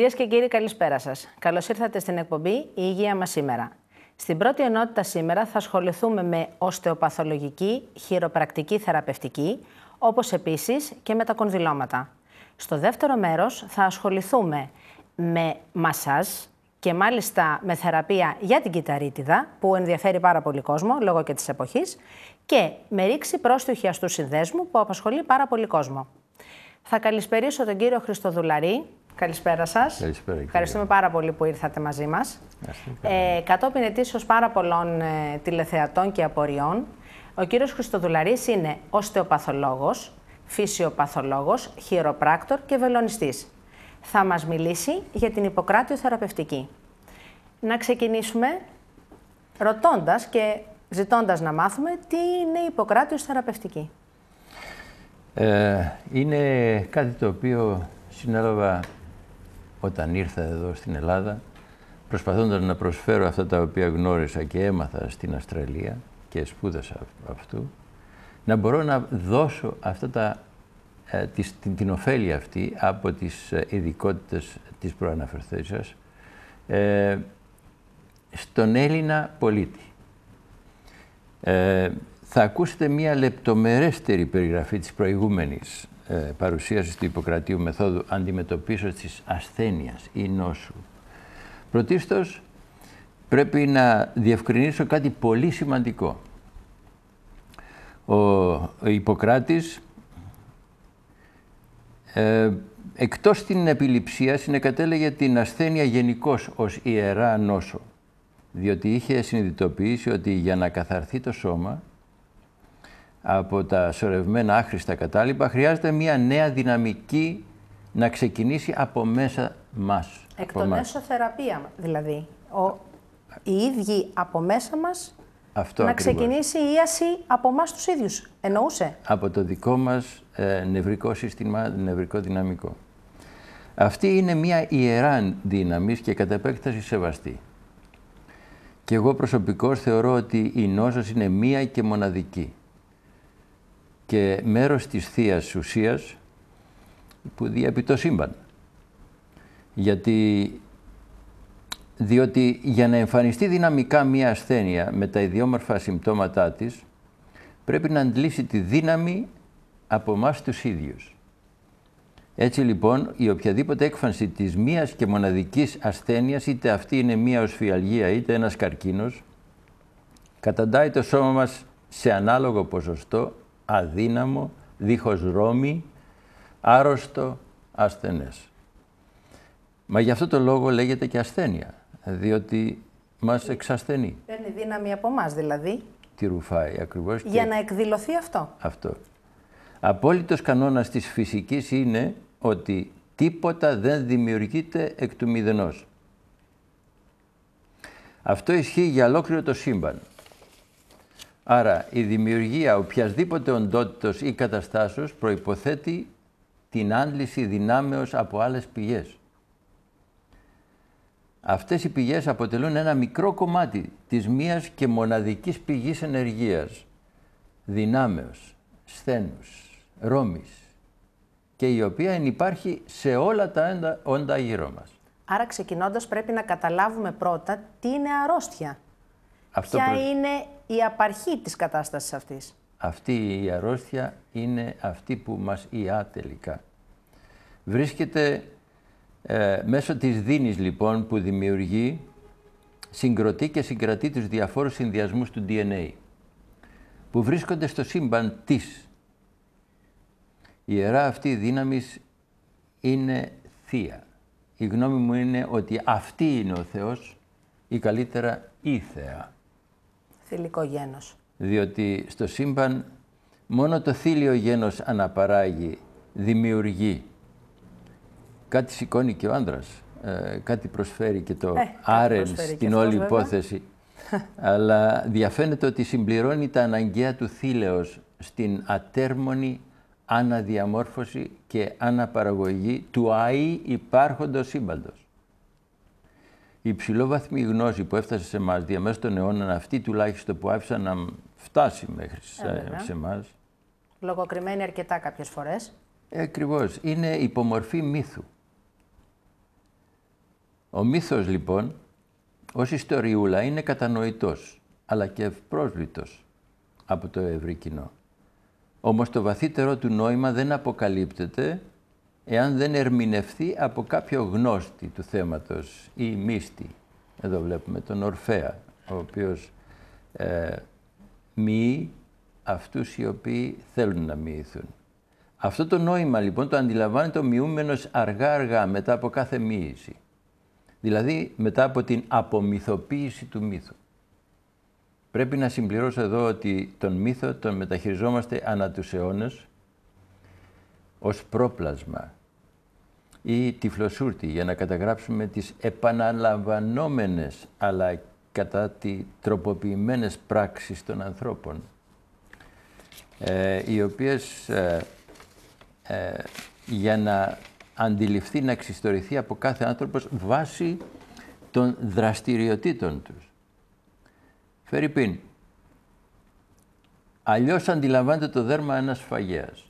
Κυρίες και κύριοι, καλησπέρα σας. Καλώς ήρθατε στην εκπομπή «Η Υγεία μας σήμερα». Στην πρώτη ενότητα σήμερα θα ασχοληθούμε με οστεοπαθολογική, χειροπρακτική θεραπευτική, όπως επίσης και με τα κονδυλώματα. Στο δεύτερο μέρος θα ασχοληθούμε με μασάζ και μάλιστα με θεραπεία για την κυταρίτιδα, που ενδιαφέρει πάρα πολύ κόσμο λόγω και της εποχής, και με ρήξη πρόστιου αστού συνδέσμου που απασχολεί πάρα πολύ κόσμο. Θα καλησπερίσω τον κύριο Χριστοδουλαρή. Καλησπέρα σας. Καλησπέρα, ευχαριστούμε πάρα πολύ που ήρθατε μαζί μας. Κατόπιν ετήσεως πάρα πολλών τηλεθεατών και απορριών, ο κύριος Χριστοδουλαρής είναι οστεοπαθολόγος, φυσιοπαθολόγος, χειροπράκτορ και βελονιστής. Θα μας μιλήσει για την Ιπποκράτειο θεραπευτική. Να ξεκινήσουμε ρωτώντας και ζητώντας να μάθουμε τι είναι η Ιπποκράτειος θεραπευτική. Είναι κάτι το οποίο συνέλαβα όταν ήρθα εδώ στην Ελλάδα, προσπαθώντας να προσφέρω αυτά τα οποία γνώρισα και έμαθα στην Αυστραλία και σπούδασα αυτού, να μπορώ να δώσω αυτά την ωφέλεια αυτή από τις ειδικότητες της προαναφερθήσεως στον Έλληνα πολίτη. Θα ακούσετε μία λεπτομερέστερη περιγραφή της προηγούμενης παρουσίασης του Ιπποκρατείου μεθόδου αντιμετωπίσεως της ασθένειας ή νόσου. Πρωτίστως, πρέπει να διευκρινίσω κάτι πολύ σημαντικό. Ο Ιπποκράτης, εκτός την επιληψία, συνεκατέλεγε την ασθένεια γενικώς ως ιερά νόσο, διότι είχε συνειδητοποιήσει ότι για να καθαρθεί το σώμα από τα σωρευμένα άχρηστα κατάλοιπα, χρειάζεται μια νέα δυναμική να ξεκινήσει από μέσα μας. Εκ των έσω θεραπεία, δηλαδή. Οι ίδιοι από μέσα μας αυτό να ακριβώς. Ξεκινήσει η ίαση από εμάς τους ίδιους. Εννοούσε. Από το δικό μας νευρικό σύστημα, νευρικό δυναμικό. Αυτή είναι μια ιερά δύναμη και κατ' επέκταση σεβαστή. Και εγώ προσωπικώς θεωρώ ότι η νόσος είναι μία και μοναδική και μέρος της Θείας Ουσίας που διέπει το σύμπαν. Διότι για να εμφανιστεί δυναμικά μία ασθένεια με τα ιδιόμορφα συμπτώματά της, πρέπει να αντλήσει τη δύναμη από εμάς τους ίδιους. Έτσι λοιπόν, η οποιαδήποτε έκφανση της μίας και μοναδικής ασθένειας, είτε αυτή είναι μία οσφιαλγία είτε ένας καρκίνος, καταντάει το σώμα μας σε ανάλογο ποσοστό αδύναμο, δίχως ρόμη, άρρωστο, ασθενές. Μα γι' αυτό το λόγο λέγεται και ασθένεια, διότι μας εξασθενεί. Παίρνει δύναμη από εμάς δηλαδή. Τη ρουφάει ακριβώς. Για να εκδηλωθεί αυτό. Αυτό. Απόλυτος κανόνας της φυσικής είναι ότι τίποτα δεν δημιουργείται εκ του μηδενός. Αυτό ισχύει για ολόκληρο το σύμπαν. Άρα η δημιουργία οποιασδήποτε οντότητος ή καταστάσεως προϋποθέτει την άντληση δυνάμεως από άλλες πηγές. Αυτές οι πηγές αποτελούν ένα μικρό κομμάτι της μίας και μοναδικής πηγής ενεργείας, δυνάμεως, σθένους, ρόμης, και η οποία ενυπάρχει σε όλα τα όντα γύρω μας. Άρα ξεκινώντας πρέπει να καταλάβουμε πρώτα τι είναι αρρώστια. Ποια είναι η απαρχή της κατάστασης αυτής. Αυτή η αρρώστια είναι αυτή που μας ιά τελικά. Βρίσκεται μέσω της δίνης λοιπόν που δημιουργεί, συγκροτεί και συγκρατεί τους διαφόρους συνδυασμούς του DNA που βρίσκονται στο σύμπαν της. Η ιερά αυτή δύναμη είναι θεία. Η γνώμη μου είναι ότι αυτή είναι ο Θεός ή καλύτερα η Θεά. Θηλυκό γένος. Διότι στο σύμπαν μόνο το θήλιο γένος αναπαράγει, δημιουργεί. Κάτι σηκώνει και ο άντρας, κάτι προσφέρει και το άρεν στην όλη υπόθεση. Αλλά διαφαίνεται ότι συμπληρώνει τα αναγκαία του θήλεως στην ατέρμονη αναδιαμόρφωση και αναπαραγωγή του αεί υπάρχοντος σύμπαντος. Η υψηλόβαθμη γνώση που έφτασε σε εμάς διαμέσου των αιώνων, αυτή τουλάχιστον που άφησαν να φτάσει μέχρι σε εμάς. Λογοκριμένη αρκετά κάποιες φορές. Ακριβώς. Είναι υπομορφή μύθου. Ο μύθος λοιπόν ως ιστοριούλα είναι κατανοητός, αλλά και ευπρόσβλητος από το ευρύ κοινό. Όμως το βαθύτερο του νόημα δεν αποκαλύπτεται εάν δεν ερμηνευθεί από κάποιο γνώστη του θέματος ή μύστη. Εδώ βλέπουμε τον Ορφέα, ο οποίος μοιεί αυτούς οι οποίοι θέλουν να μοιηθούν. Αυτό το νόημα λοιπόν το αντιλαμβάνεται ο μοιούμενος αργά-αργά μετά από κάθε μοίηση. Δηλαδή μετά από την απομυθοποίηση του μύθου. Πρέπει να συμπληρώσω εδώ ότι τον μύθο τον μεταχειριζόμαστε ανά τους αιώνες ως πρόπλασμα ή τυφλοσούρτη για να καταγράψουμε τις επαναλαμβανόμενες αλλά κατά τη τροποποιημένες πράξεις των ανθρώπων, οι οποίες για να αντιληφθεί, να εξιστορηθεί από κάθε άνθρωπος βάσει των δραστηριοτήτων τους. Φερρυπίν, αλλιώς αντιλαμβάνεται το δέρμα ένας σφαγέας.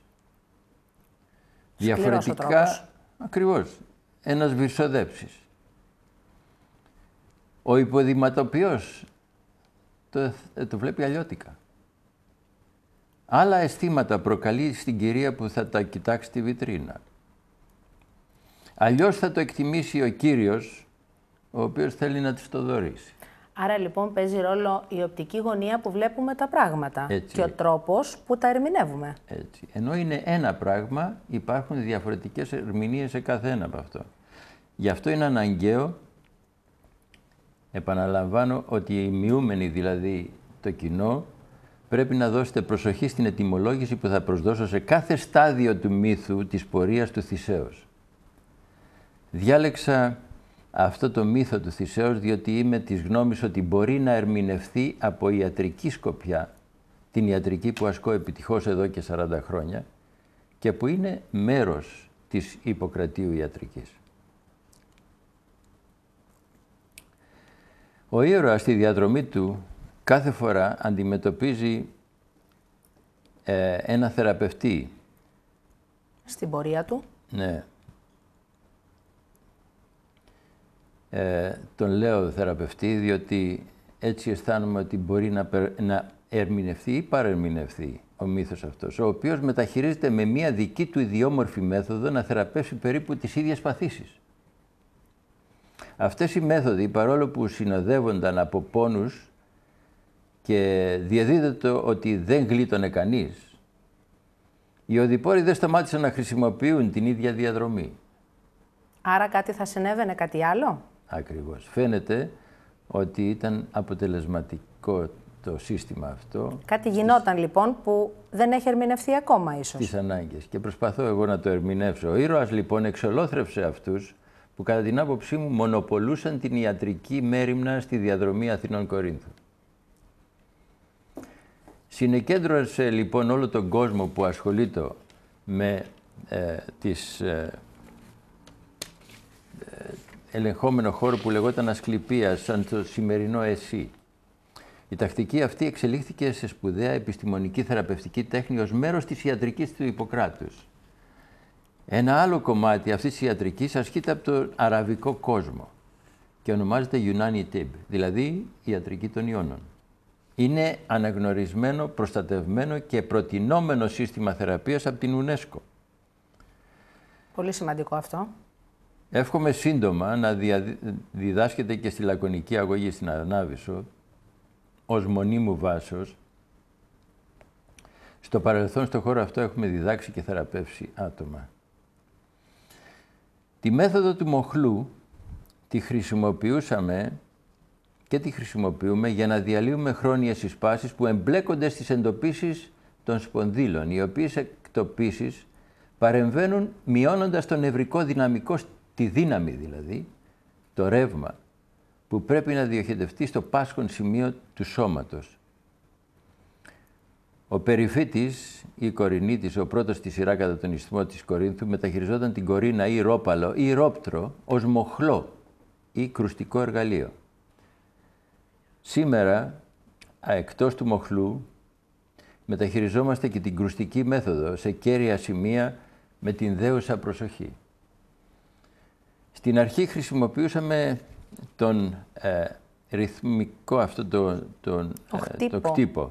Διαφορετικά, ακριβώς, ένας βυρσοδέψης. Ο υποδηματοποιός το βλέπει αλλιώτικα. Άλλα αισθήματα προκαλεί στην κυρία που θα τα κοιτάξει στη βιτρίνα. Αλλιώς θα το εκτιμήσει ο κύριος, ο οποίος θέλει να της το δωρήσει. Άρα λοιπόν παίζει ρόλο η οπτική γωνία που βλέπουμε τα πράγματα. Έτσι. Και ο τρόπος που τα ερμηνεύουμε. Έτσι. Ενώ είναι ένα πράγμα, υπάρχουν διαφορετικές ερμηνείες σε κάθε ένα από αυτό. Γι' αυτό είναι αναγκαίο, επαναλαμβάνω, ότι οι μοιούμενοι, δηλαδή το κοινό, πρέπει να δώσετε προσοχή στην ετυμολόγηση που θα προσδώσω σε κάθε στάδιο του μύθου της πορείας του Θησέως. Διάλεξα αυτό το μύθο του Θησέως διότι είμαι της γνώμης ότι μπορεί να ερμηνευθεί από ιατρική σκοπιά, την ιατρική που ασκώ επιτυχώς εδώ και 40 χρόνια και που είναι μέρος της Ιπποκρατίου ιατρικής. Ο ήρωας στη διαδρομή του κάθε φορά αντιμετωπίζει ένα θεραπευτή. Στην πορεία του. Ναι. Τον λέω θεραπευτή διότι έτσι αισθάνομαι ότι μπορεί να ερμηνευτεί ή παρερμηνευτεί ο μύθος αυτός, ο οποίος μεταχειρίζεται με μία δική του ιδιόμορφη μέθοδο να θεραπεύσει περίπου τις ίδιες παθήσεις. Αυτές οι μέθοδοι, παρόλο που συνοδεύονταν από πόνους και διαδίδεται ότι δεν γλίτωνε κανείς, οι οδηπόροι δεν σταμάτησαν να χρησιμοποιούν την ίδια διαδρομή. Άρα κάτι θα συνέβαινε, κάτι άλλο. Ακριβώς. Φαίνεται ότι ήταν αποτελεσματικό το σύστημα αυτό. Κάτι γινόταν λοιπόν που δεν έχει ερμηνευθεί ακόμα ίσως. Τις ανάγκες. Και προσπαθώ εγώ να το ερμηνεύσω. Ο ήρωας λοιπόν εξολόθρευσε αυτούς που κατά την άποψή μου μονοπολούσαν την ιατρική μέριμνα στη διαδρομή Αθηνών-Κορίνθου. Συνεκέντρωσε λοιπόν όλο τον κόσμο που ασχολείται με ελεγχόμενο χώρο που λεγόταν Ασκληπίας, σαν το σημερινό ΕΣΥ. Η τακτική αυτή εξελίχθηκε σε σπουδαία επιστημονική θεραπευτική τέχνη ως μέρος της ιατρικής του Ιπποκράτους. Ένα άλλο κομμάτι αυτής της ιατρικής ασκείται από τον αραβικό κόσμο και ονομάζεται Ιουνάνι Τιμπ, δηλαδή ιατρική των ιόνων. Είναι αναγνωρισμένο, προστατευμένο και προτινόμενο σύστημα θεραπείας από την UNESCO. Πολύ σημαντικό αυτό. Εύχομαι σύντομα να διδάσκεται και στη Λακωνική Αγωγή στην Ανάβησο, ως μονίμου βάσος. Στο παρελθόν, στο χώρο αυτό, έχουμε διδάξει και θεραπεύσει άτομα. Τη μέθοδο του μοχλού τη χρησιμοποιούσαμε και τη χρησιμοποιούμε για να διαλύουμε χρόνιες συσπάσεις που εμπλέκονται στις εντοπίσεις των σπονδύλων, οι οποίες εκτοπίσεις παρεμβαίνουν μειώνοντας το νευρικό δυναμικό, τη δύναμη δηλαδή, το ρεύμα, που πρέπει να διοχετευτεί στο πάσχον σημείο του σώματος. Ο Περιφήτης ή Κορινήτης, ο πρώτος στη σειρά κατά τον ισθμό της Κορίνθου, μεταχειριζόταν την κορίνα ή ρόπαλο ή ρόπτρο ως μοχλό ή κρουστικό εργαλείο. Σήμερα, εκτός του μοχλού, μεταχειριζόμαστε και την κρουστική μέθοδο σε κέρια σημεία με την δέουσα προσοχή. Στην αρχή χρησιμοποιούσαμε τον ρυθμικό αυτό το κτύπο.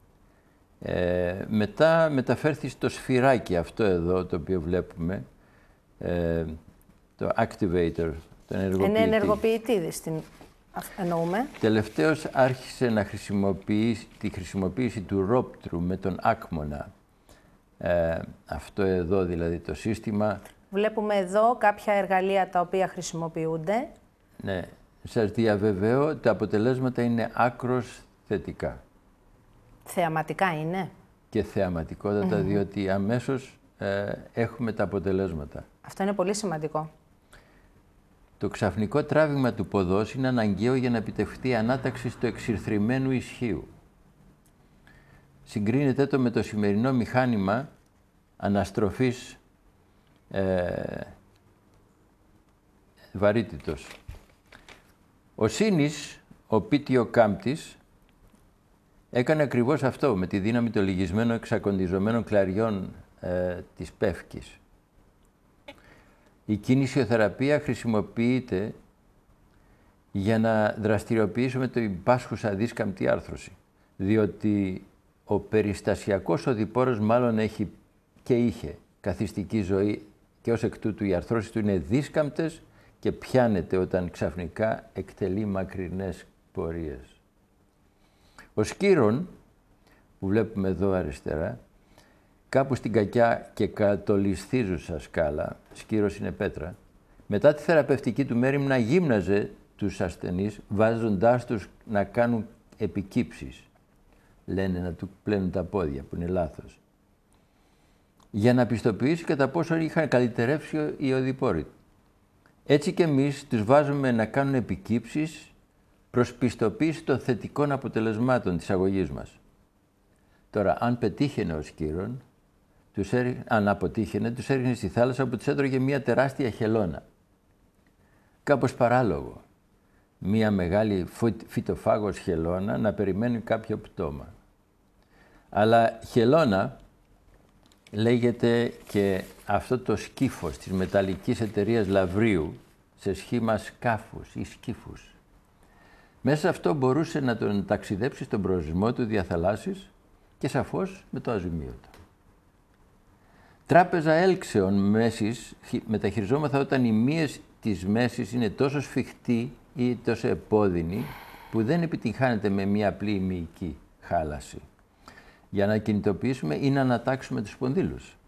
Μετά μεταφέρθηκε στο σφυράκι αυτό εδώ, το οποίο βλέπουμε, το activator, τον ενεργοποιητή. Είναι ενεργοποιητή, εννοούμε. Τελευταίως άρχισε να τη χρησιμοποίηση του ρόπτρου με τον άκμονα. Αυτό εδώ δηλαδή το σύστημα. Βλέπουμε εδώ κάποια εργαλεία τα οποία χρησιμοποιούνται. Ναι, σας διαβεβαιώ, τα αποτελέσματα είναι άκρως θετικά. Θεαματικά είναι. Και θεαματικότατα, διότι αμέσως έχουμε τα αποτελέσματα. Αυτό είναι πολύ σημαντικό. Το ξαφνικό τράβηγμα του ποδός είναι αναγκαίο για να επιτευχθεί ανάταξη στο εξυρθρημένου ισχύου. Συγκρίνεται το με το σημερινό μηχάνημα αναστροφής βαρύτητος. Ο Σίνης, ο Πίτιο Κάμπτης, έκανε ακριβώς αυτό με τη δύναμη των λυγισμένων εξακοντιζομένων κλαριών της πεύκης. Η κινησιοθεραπεία χρησιμοποιείται για να δραστηριοποιήσουμε την πάσχουσα δίσκαμπτη άρθρωση, διότι ο περιστασιακός οδηπόρος μάλλον έχει και είχε καθιστική ζωή και ως εκ τούτου οι αρθρώσεις του είναι δίσκαμπτες και πιάνεται όταν ξαφνικά εκτελεί μακρινές πορείες. Ο Σκύρον, που βλέπουμε εδώ αριστερά, κάπου στην κακιά και κατολισθίζουσα σκάλα, Σκύρος είναι πέτρα, μετά τη θεραπευτική του μέριμνα γύμναζε τους ασθενείς βάζοντάς τους να κάνουν επικύψεις. Λένε να του πλένουν τα πόδια, που είναι λάθος. Για να πιστοποιήσει κατά πόσο είχαν καλυτερεύσει οι οδηπόροι. Έτσι και εμείς τους βάζουμε να κάνουν επικύψεις προς πιστοποίηση των θετικών αποτελεσμάτων της αγωγής μας. Τώρα, αν πετύχαινε ο Σκύρον, αν αποτύχαινε, τους έριχνε στη θάλασσα που τους έτρωγε μια τεράστια χελώνα. Κάπως παράλογο. Μια μεγάλη φυτοφάγος χελώνα να περιμένει κάποιο πτώμα. Αλλά χελώνα λέγεται και αυτό το σκύφος της μεταλλικής εταιρείας Λαβρίου σε σχήμα σκάφους ή σκύφους. Μέσα σε αυτό μπορούσε να τον ταξιδέψει στον προορισμό του διαθαλάσσης και σαφώς με το αζημίωτο. Τράπεζα έλξεων μέσης μεταχειριζόμαθα όταν οι μύες της μέσης είναι τόσο σφιχτή ή τόσο επώδυνη που δεν επιτυγχάνεται με μια απλή μυϊκή χάλαση. Για να κινητοποιήσουμε ή να ανατάξουμε τους σπονδύλους.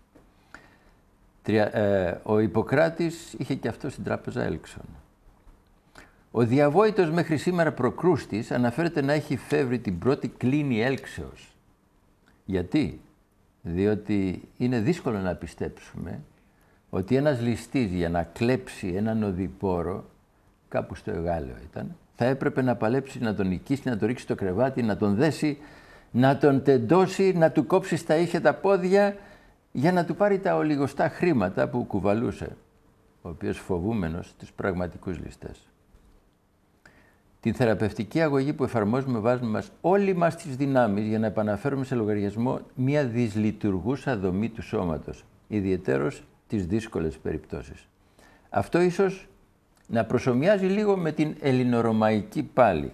Ο Ιπποκράτης είχε και αυτό στην τράπεζα έλξεων. Ο διαβόητος μέχρι σήμερα Προκρούστης αναφέρεται να έχει φεύρει την πρώτη κλίνη έλξεως. Γιατί? Διότι είναι δύσκολο να πιστέψουμε ότι ένας ληστής για να κλέψει έναν οδηπόρο, κάπου στο Εγάλεο ήταν, θα έπρεπε να παλέψει, να τον νικήσει, να τον ρίξει στο κρεβάτι, να τον δέσει, να τον τεντώσει, να του κόψει στα ίσια τα πόδια για να του πάρει τα ολιγοστά χρήματα που κουβαλούσε, ο οποίος φοβούμενος τους πραγματικούς ληστές. Την θεραπευτική αγωγή που εφαρμόζουμε βάζουμε όλοι μας τις δυνάμεις για να επαναφέρουμε σε λογαριασμό μια δυσλειτουργούσα δομή του σώματος, ιδιαιτέρως τις δύσκολες περιπτώσεις. Αυτό ίσως να προσομοιάζει λίγο με την ελληνορωμαϊκή πάλη.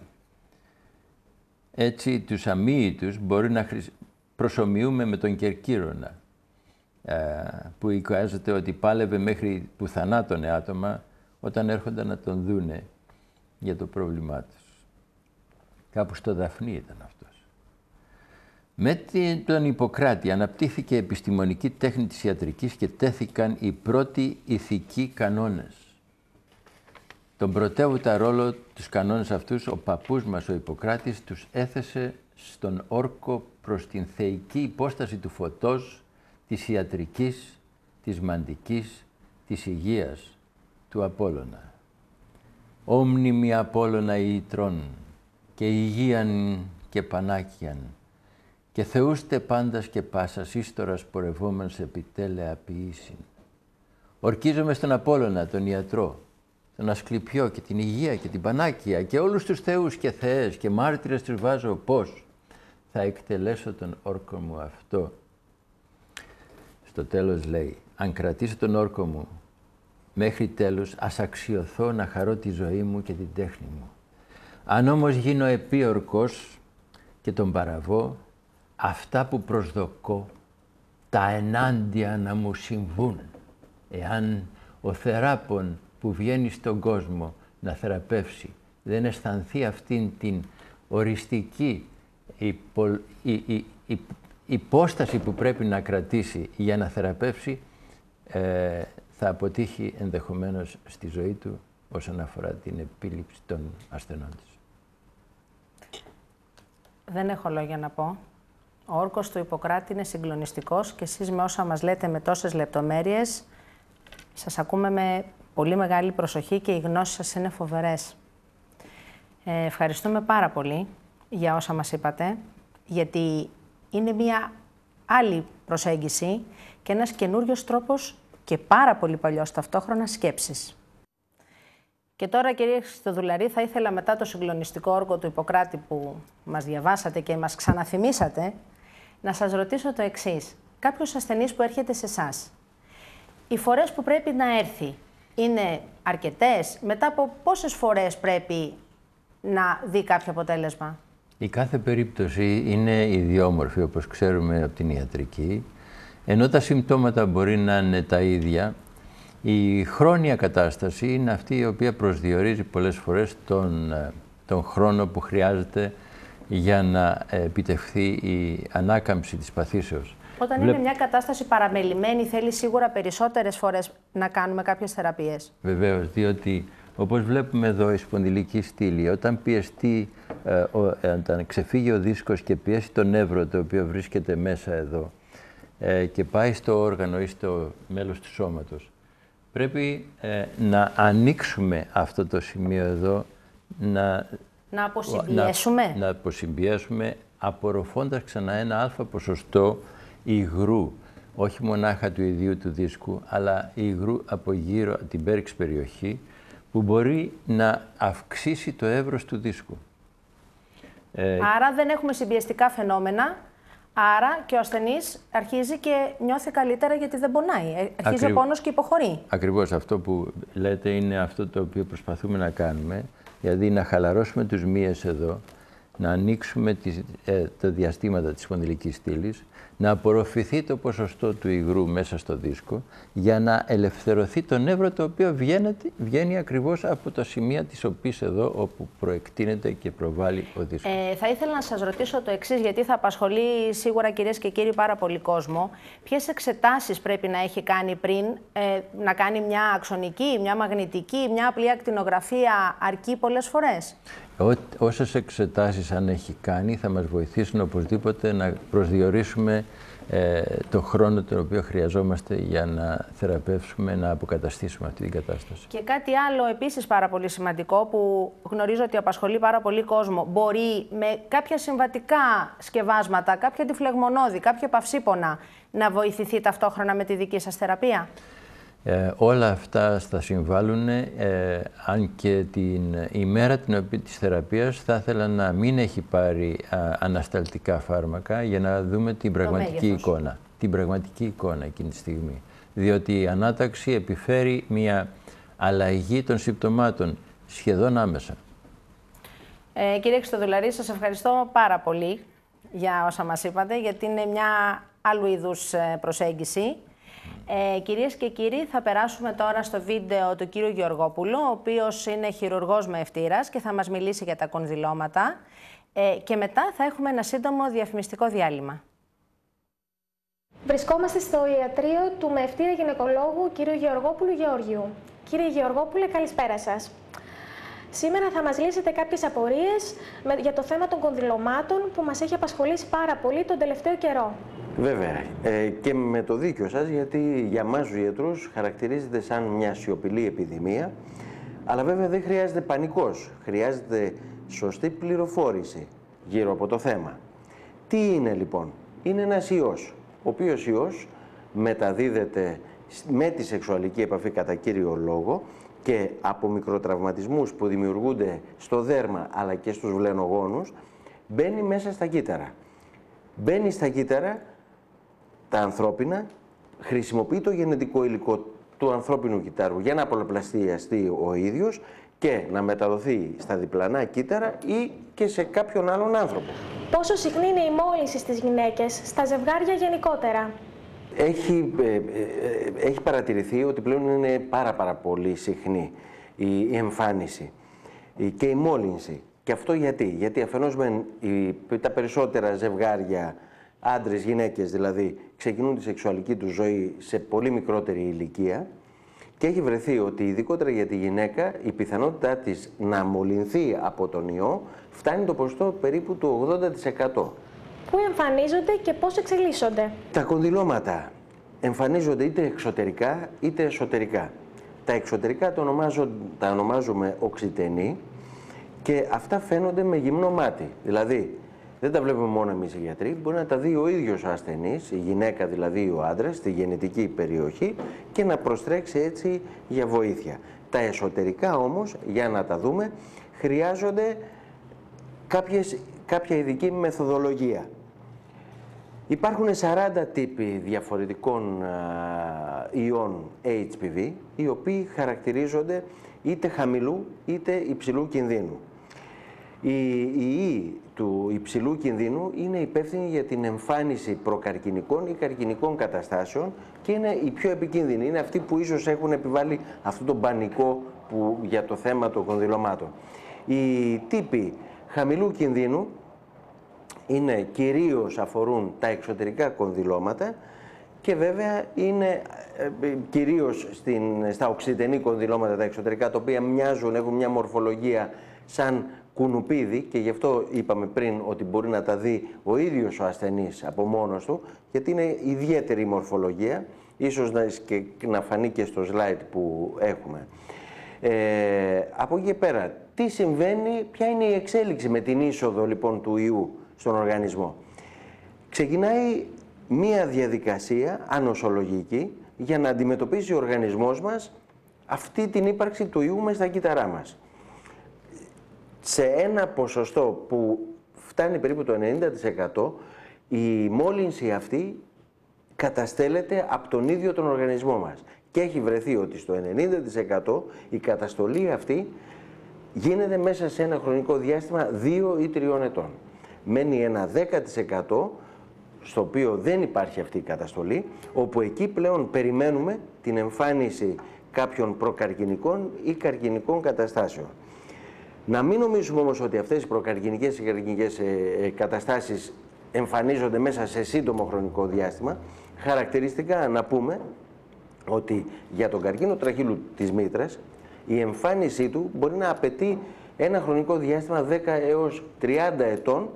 Έτσι τους αμύητους μπορεί να προσομοιούμε με τον Κερκύρωνα, που εικάζεται ότι πάλευε μέχρι που θανάτωνε άτομα όταν έρχονταν να τον δούνε για το πρόβλημά τους. Κάπου στο Δαφνί ήταν αυτός. Με τον Ιπποκράτη αναπτύχθηκε επιστημονική τέχνη της ιατρικής και τέθηκαν οι πρώτοι ηθικοί κανόνες. Τον πρωτεύοντα ρόλο τους κανόνες αυτούς ο παππούς μας ο Ιπποκράτης τους έθεσε στον όρκο προς την θεϊκή υπόσταση του φωτός, της ιατρικής, της μαντικής, της υγείας, του Απόλλωνα. Όμνημη Απόλλωνα ητρών και υγείαν και πανάκιαν και θεούστε πάντας και πάσας ίστορας πορευόμενος επιτέλεα ποιήσιν. Ορκίζομαι στον Απόλλωνα, τον ιατρό, τον Ασκληπιό και την υγεία και την πανάκια και όλους τους θεούς και θεές και μάρτυρες τους βάζω πώς θα εκτελέσω τον όρκο μου αυτό. Στο τέλος λέει, αν κρατήσω τον όρκο μου μέχρι τέλους ας αξιωθώ να χαρώ τη ζωή μου και την τέχνη μου. Αν όμως γίνω επίορκος και τον παραβώ, αυτά που προσδοκώ, τα ενάντια να μου συμβούν. Εάν ο θεράπων που βγαίνει στον κόσμο να θεραπεύσει δεν αισθανθεί αυτήν την οριστική υπόσταση που πρέπει να κρατήσει για να θεραπεύσει, θα αποτύχει ενδεχομένως στη ζωή του όσον αφορά την επίληψη των ασθενών της. Δεν έχω λόγια να πω. Ο όρκος του Ιπποκράτη είναι συγκλονιστικός και εσείς με όσα μας λέτε με τόσες λεπτομέρειες, σας ακούμε με πολύ μεγάλη προσοχή και οι γνώσεις σας είναι φοβερές. Ευχαριστούμε πάρα πολύ για όσα μας είπατε, γιατί είναι μια άλλη προσέγγιση και ένας καινούριος τρόπος και πάρα πολύ παλιός ταυτόχρονα σκέψης. Και τώρα, κύριε Χριστοδουλαρή, θα ήθελα μετά το συγκλονιστικό όρκο του Ιπποκράτη που μας διαβάσατε και μας ξαναθυμίσατε, να σας ρωτήσω το εξής. Κάποιος ασθενής που έρχεται σε εσάς, οι φορές που πρέπει να έρθει είναι αρκετές? Μετά από πόσες φορές πρέπει να δει κάποιο αποτέλεσμα? Η κάθε περίπτωση είναι ιδιόμορφη, όπως ξέρουμε από την ιατρική, ενώ τα συμπτώματα μπορεί να είναι τα ίδια. Η χρόνια κατάσταση είναι αυτή η οποία προσδιορίζει πολλές φορές τον χρόνο που χρειάζεται για να επιτευχθεί η ανάκαμψη της παθήσεως. Όταν είναι μια κατάσταση παραμελημένη, θέλει σίγουρα περισσότερες φορές να κάνουμε κάποιες θεραπείες. Βεβαίως, διότι όπως βλέπουμε εδώ η σπονδυλική στήλη, όταν πιεστεί, όταν ξεφύγει ο δίσκος και πιέσει το νεύρο το οποίο βρίσκεται μέσα εδώ και πάει στο όργανο ή στο μέλος του σώματος, πρέπει να ανοίξουμε αυτό το σημείο εδώ, να αποσυμπιέσουμε. Να αποσυμπιέσουμε, απορροφώντας ξανά ένα αλφα ποσοστό υγρού, όχι μονάχα του ιδίου του δίσκου, αλλά υγρού από γύρω την πέριξη περιοχή, που μπορεί να αυξήσει το εύρος του δίσκου. Άρα δεν έχουμε συμπιεστικά φαινόμενα, άρα και ο ασθενής αρχίζει και νιώθει καλύτερα γιατί δεν πονάει. Αρχίζει ο πόνος και υποχωρεί. Ακριβώς αυτό που λέτε είναι αυτό το οποίο προσπαθούμε να κάνουμε, δηλαδή να χαλαρώσουμε τους μύες εδώ, να ανοίξουμε τα διαστήματα της σπονδυλικής στήλης, να απορροφηθεί το ποσοστό του υγρού μέσα στο δίσκο για να ελευθερωθεί το νεύρο το οποίο βγαίνει ακριβώς από τα σημεία της οπής εδώ όπου προεκτείνεται και προβάλλει ο δίσκος. Θα ήθελα να σας ρωτήσω το εξής, γιατί θα απασχολεί σίγουρα, κυρίες και κύριοι, πάρα πολύ κόσμο. Ποιες εξετάσεις πρέπει να έχει κάνει πριν, να κάνει μια αξονική, μια μαγνητική, μια απλή ακτινογραφία, αρκεί πολλές φορές? Όσες εξετάσεις αν έχει κάνει θα μας βοηθήσουν οπωσδήποτε να προσδιορίσουμε το χρόνο τον οποίο χρειαζόμαστε για να θεραπεύσουμε, να αποκαταστήσουμε αυτή την κατάσταση. Και κάτι άλλο επίσης πάρα πολύ σημαντικό που γνωρίζω ότι απασχολεί πάρα πολύ κόσμο. Μπορεί με κάποια συμβατικά σκευάσματα, κάποια αντιφλεγμονώδη, κάποια παυσίπονα να βοηθηθεί ταυτόχρονα με τη δική σας θεραπεία? Όλα αυτά θα συμβάλλουν, αν και την ημέρα της θεραπείας θα ήθελα να μην έχει πάρει ανασταλτικά φάρμακα για να δούμε την πραγματική εικόνα. Την πραγματική εικόνα εκείνη τη στιγμή. Διότι η ανάταξη επιφέρει μια αλλαγή των συμπτωμάτων σχεδόν άμεσα. Κύριε Χριστοδουλαρή, σας ευχαριστώ πάρα πολύ για όσα μας είπατε, γιατί είναι μια άλλου είδους προσέγγιση. Κυρίες και κύριοι, θα περάσουμε τώρα στο βίντεο του κύριου Γεωργόπουλου, ο οποίος είναι χειρουργός με ευτήρας και θα μας μιλήσει για τα κονδυλώματα. Και μετά θα έχουμε ένα σύντομο διαφημιστικό διάλειμμα. Βρισκόμαστε στο ιατρείο του με ευτήρα γυναικολόγου κύριου Γεωργόπουλου Γεώργιου. Κύριε Γεωργόπουλε, καλησπέρα σας. Σήμερα θα μας λύσετε κάποιες απορίες για το θέμα των κονδυλωμάτων που μας έχει απασχολήσει πάρα πολύ τον τελευταίο καιρό. Βέβαια. Και με το δίκιο σας, γιατί για μας τους ιατρούς χαρακτηρίζεται σαν μια σιωπηλή επιδημία, αλλά βέβαια δεν χρειάζεται πανικός. Χρειάζεται σωστή πληροφόρηση γύρω από το θέμα. Τι είναι λοιπόν? Είναι ένας ιός, ο οποίος ιός μεταδίδεται με τη σεξουαλική επαφή κατά κύριο λόγο και από μικροτραυματισμούς που δημιουργούνται στο δέρμα αλλά και στους βλενογόνους, μπαίνει μέσα στα κύτταρα. Μπαίνει στα κύτταρα τα ανθρώπινα, χρησιμοποιεί το γενετικό υλικό του ανθρώπινου κυτάρου για να πολλαπλασιαστεί ο ίδιος και να μεταδοθεί στα διπλανά κύτταρα ή και σε κάποιον άλλον άνθρωπο. Πόσο συχνή είναι η μόλυνση στις γυναίκες, στα ζευγάρια γενικότερα? Έχει παρατηρηθεί ότι πλέον είναι πάρα πολύ συχνή η εμφάνιση και η μόλυνση. Και αυτό γιατί αφενός τα περισσότερα ζευγάρια, άντρες, γυναίκες δηλαδή, ξεκινούν τη σεξουαλική του ζωή σε πολύ μικρότερη ηλικία και έχει βρεθεί ότι ειδικότερα για τη γυναίκα η πιθανότητά της να μολυνθεί από τον ιό φτάνει το ποσοστό περίπου του 80%. Πού εμφανίζονται και πώς εξελίσσονται? Τα κονδυλώματα εμφανίζονται είτε εξωτερικά είτε εσωτερικά. Τα εξωτερικά τα ονομάζουμε οξυτενή και αυτά φαίνονται με γυμνό μάτι. Δηλαδή, δεν τα βλέπουμε μόνο εμείς οι γιατροί, μπορεί να τα δει ο ίδιος ο ασθενής, η γυναίκα δηλαδή ο άντρας, στη γεννητική περιοχή και να προστρέξει έτσι για βοήθεια. Τα εσωτερικά όμως, για να τα δούμε, χρειάζονται κάποια ειδική μεθοδολογία. Υπάρχουν 40 τύποι διαφορετικών ιών HPV, οι οποίοι χαρακτηρίζονται είτε χαμηλού είτε υψηλού κινδύνου. Οι ιοί του υψηλού κινδύνου είναι υπεύθυνοι για την εμφάνιση προκαρκινικών ή καρκινικών καταστάσεων και είναι οι πιο επικίνδυνοι. Είναι αυτοί που ίσως έχουν επιβάλει αυτό τον πανικό για το θέμα των κονδυλωμάτων. Οι τύποι χαμηλού κινδύνου κυρίως αφορούν τα εξωτερικά κονδυλώματα και βέβαια είναι κυρίως στα οξυτενή κονδυλώματα τα εξωτερικά, τα οποία έχουν μια μορφολογία σαν κουνουπίδι και γι' αυτό είπαμε πριν ότι μπορεί να τα δει ο ίδιος ο ασθενής από μόνος του, γιατί είναι ιδιαίτερη μορφολογία, ίσως να φανεί και στο slide που έχουμε. Από εκεί και πέρα, τι συμβαίνει, ποια είναι η εξέλιξη με την είσοδο λοιπόν του ιού στον οργανισμό? Ξεκινάει μία διαδικασία ανοσολογική για να αντιμετωπίσει ο οργανισμός μας αυτή την ύπαρξη του ιού μες στα κύτταρά μας. Σε ένα ποσοστό που φτάνει περίπου το 90%, η μόλυνση αυτή καταστέλλεται από τον ίδιο τον οργανισμό μας. Και έχει βρεθεί ότι στο 90% η καταστολή αυτή γίνεται μέσα σε ένα χρονικό διάστημα 2 ή 3 ετών. Μένει ένα 10% στο οποίο δεν υπάρχει αυτή η καταστολή, όπου εκεί πλέον περιμένουμε την εμφάνιση κάποιων προκαρκινικών ή καρκινικών καταστάσεων. Να μην νομίζουμε όμως ότι αυτές οι προκαρκινικές ή καρκινικές καταστάσεις εμφανίζονται μέσα σε σύντομο χρονικό διάστημα. Χαρακτηριστικά να πούμε ότι για τον καρκίνο τραχύλου της μήτρας η εμφάνισή του μπορεί να απαιτεί ένα χρονικό διάστημα 10 έως 30 ετών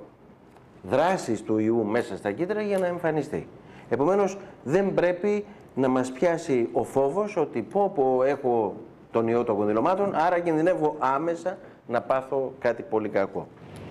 δράσης του ιού μέσα στα κύτταρα για να εμφανιστεί. Επομένως, δεν πρέπει να μας πιάσει ο φόβος ότι έχω τον ιό των κονδυλωμάτων, άρα κινδυνεύω άμεσα να πάθω κάτι πολύ κακό.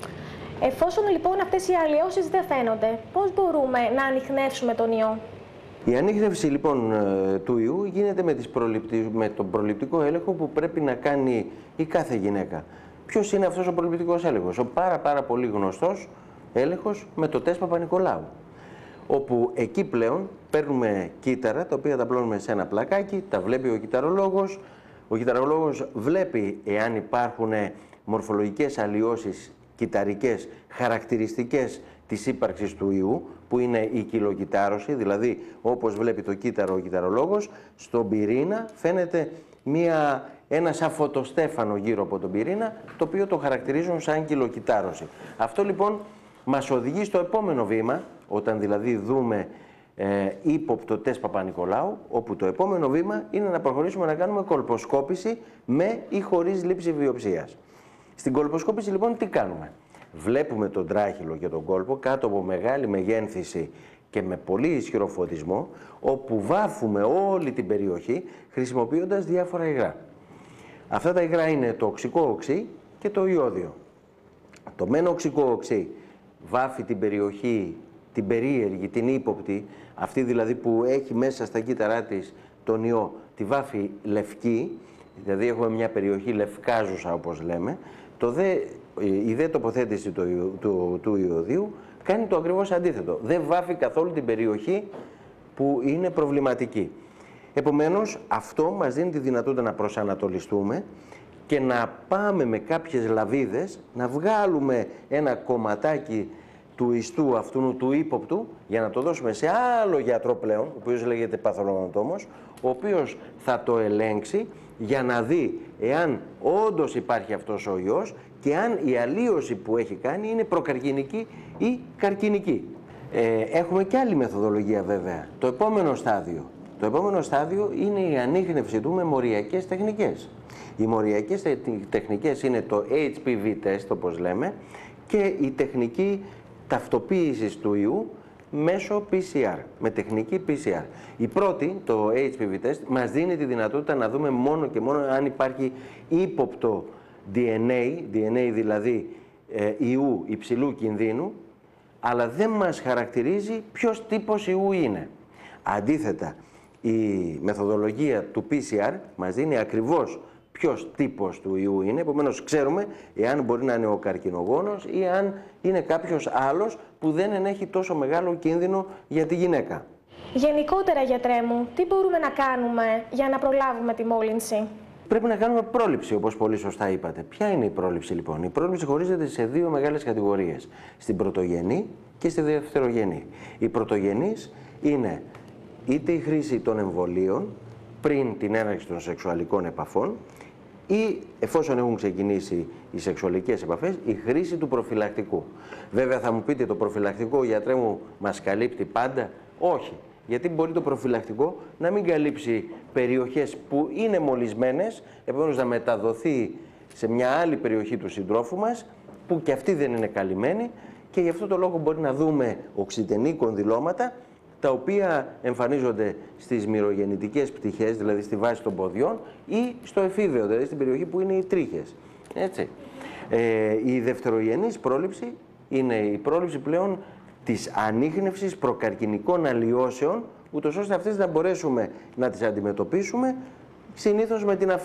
Εφόσον λοιπόν αυτές οι αλλοιώσεις δεν φαίνονται, πώς μπορούμε να ανιχνεύσουμε τον ιό? Η ανίχνευση λοιπόν του ιού γίνεται με τον προληπτικό έλεγχο που πρέπει να κάνει η κάθε γυναίκα. Ποιος είναι αυτός ο προληπτικός έλεγχος? Ο πάρα πολύ γνωστός έλεγχος με το τεστ Παπα-Νικολάου, όπου εκεί πλέον παίρνουμε κύτταρα τα οποία τα πλώνουμε σε ένα πλακάκι, τα βλέπει ο κυτταρολόγος. Ο κυτταρολόγος βλέπει εάν υπάρχουν μορφολογικές αλλοιώσεις κυτταρικές χαρακτηριστικές της ύπαρξης του ιού, που είναι η κυλοκυτάρωση, δηλαδή όπως βλέπει το κύτταρο ο κυτταρολόγος, στον πυρήνα φαίνεται ένα σαν φωτοστέφανο γύρω από τον πυρήνα, το οποίο το χαρακτηρίζουν σαν κυλοκυτάρωση. Αυτό λοιπόν μας οδηγεί στο επόμενο βήμα, όταν δηλαδή δούμε ύποπτο τεστ Παπα-Νικολάου, όπου το επόμενο βήμα είναι να προχωρήσουμε να κάνουμε κολποσκόπηση με ή χωρίς λήψη βιοψίας. Στην κολποσκόπηση λοιπόν τι κάνουμε? Βλέπουμε τον τράχυλο και τον κόλπο κάτω από μεγάλη μεγένθηση και με πολύ ισχυρό φωτισμό, όπου βάφουμε όλη την περιοχή χρησιμοποιώντας διάφορα υγρά. Αυτά τα υγρά είναι το οξικό οξύ και το ιώδιο. Το μεν οξικό οξύ βάφει την περιοχή, την περίεργη, την ύποπτη, αυτή δηλαδή που έχει μέσα στα κύτταρά της τον ιό, τη βάφει λευκή, δηλαδή έχουμε μια περιοχή λευκάζουσα όπως λέμε. Η δε τοποθέτηση του ιωδίου κάνει το ακριβώς αντίθετο. Δεν βάφει καθόλου την περιοχή που είναι προβληματική. Επομένως, αυτό μας δίνει τη δυνατότητα να προσανατολιστούμε και να πάμε με κάποιες λαβίδες, να βγάλουμε ένα κομματάκι του ιστού αυτού του ύποπτου για να το δώσουμε σε άλλο γιατρό πλέον, ο οποίος λέγεται παθολογανατόμος, ο οποίος θα το ελέγξει για να δει εάν όντως υπάρχει αυτός ο ιός και αν η αλλίωση που έχει κάνει είναι προκαρκινική ή καρκινική. Έχουμε και άλλη μεθοδολογία βέβαια. Το επόμενο στάδιο είναι η ανίχνευση του με μοριακές τεχνικές. Οι μοριακές τεχνικές είναι το HPV test, όπως λέμε, και η τεχνική ταυτοποίησης του ιού μέσω PCR, με τεχνική PCR. Η πρώτη, το HPV test, μας δίνει τη δυνατότητα να δούμε μόνο και μόνο αν υπάρχει ύποπτο DNA δηλαδή ιού υψηλού κινδύνου, αλλά δεν μας χαρακτηρίζει ποιος τύπος ιού είναι. Αντίθετα, η μεθοδολογία του PCR μας δίνει ακριβώς ποιος τύπος του ιού είναι, επομένως ξέρουμε εάν μπορεί να είναι ο καρκινογόνος ή αν είναι κάποιος άλλος που δεν ενέχει τόσο μεγάλο κίνδυνο για τη γυναίκα. Γενικότερα, γιατρέ μου, τι μπορούμε να κάνουμε για να προλάβουμε τη μόλυνση? Πρέπει να κάνουμε πρόληψη, όπως πολύ σωστά είπατε. Ποια είναι η πρόληψη λοιπόν? Η πρόληψη χωρίζεται σε δύο μεγάλες κατηγορίες, στην πρωτογενή και στη δευτερογενή. Η πρωτογενής είναι είτε η χρήση των εμβολίων πριν την έναρξη των σεξουαλικών επαφών ή εφόσον έχουν ξεκινήσει οι σεξουαλικές επαφές, η χρήση του προφυλακτικού. Βέβαια θα μου πείτε, το προφυλακτικό, γιατρέ μου, μας καλύπτει πάντα? Όχι. Γιατί μπορεί το προφυλακτικό να μην καλύψει περιοχές που είναι μολυσμένες, επομένως να μεταδοθεί σε μια άλλη περιοχή του συντρόφου μας, που και αυτή δεν είναι καλυμμένη, και γι' αυτό το λόγο μπορεί να δούμε οξυτενή κονδυλώματα, τα οποία εμφανίζονται στις μυρογεννητικές πτυχές, δηλαδή στη βάση των ποδιών, ή στο εφήβαιο, δηλαδή στην περιοχή που είναι οι τρίχες. Έτσι. Η δευτερογενής πρόληψη είναι η πρόληψη πλέον της ανίχνευσης προκαρκινικών αλλοιώσεων, ούτως ώστε αυτές να μπορέσουμε να τις αντιμετωπίσουμε, συνήθως με την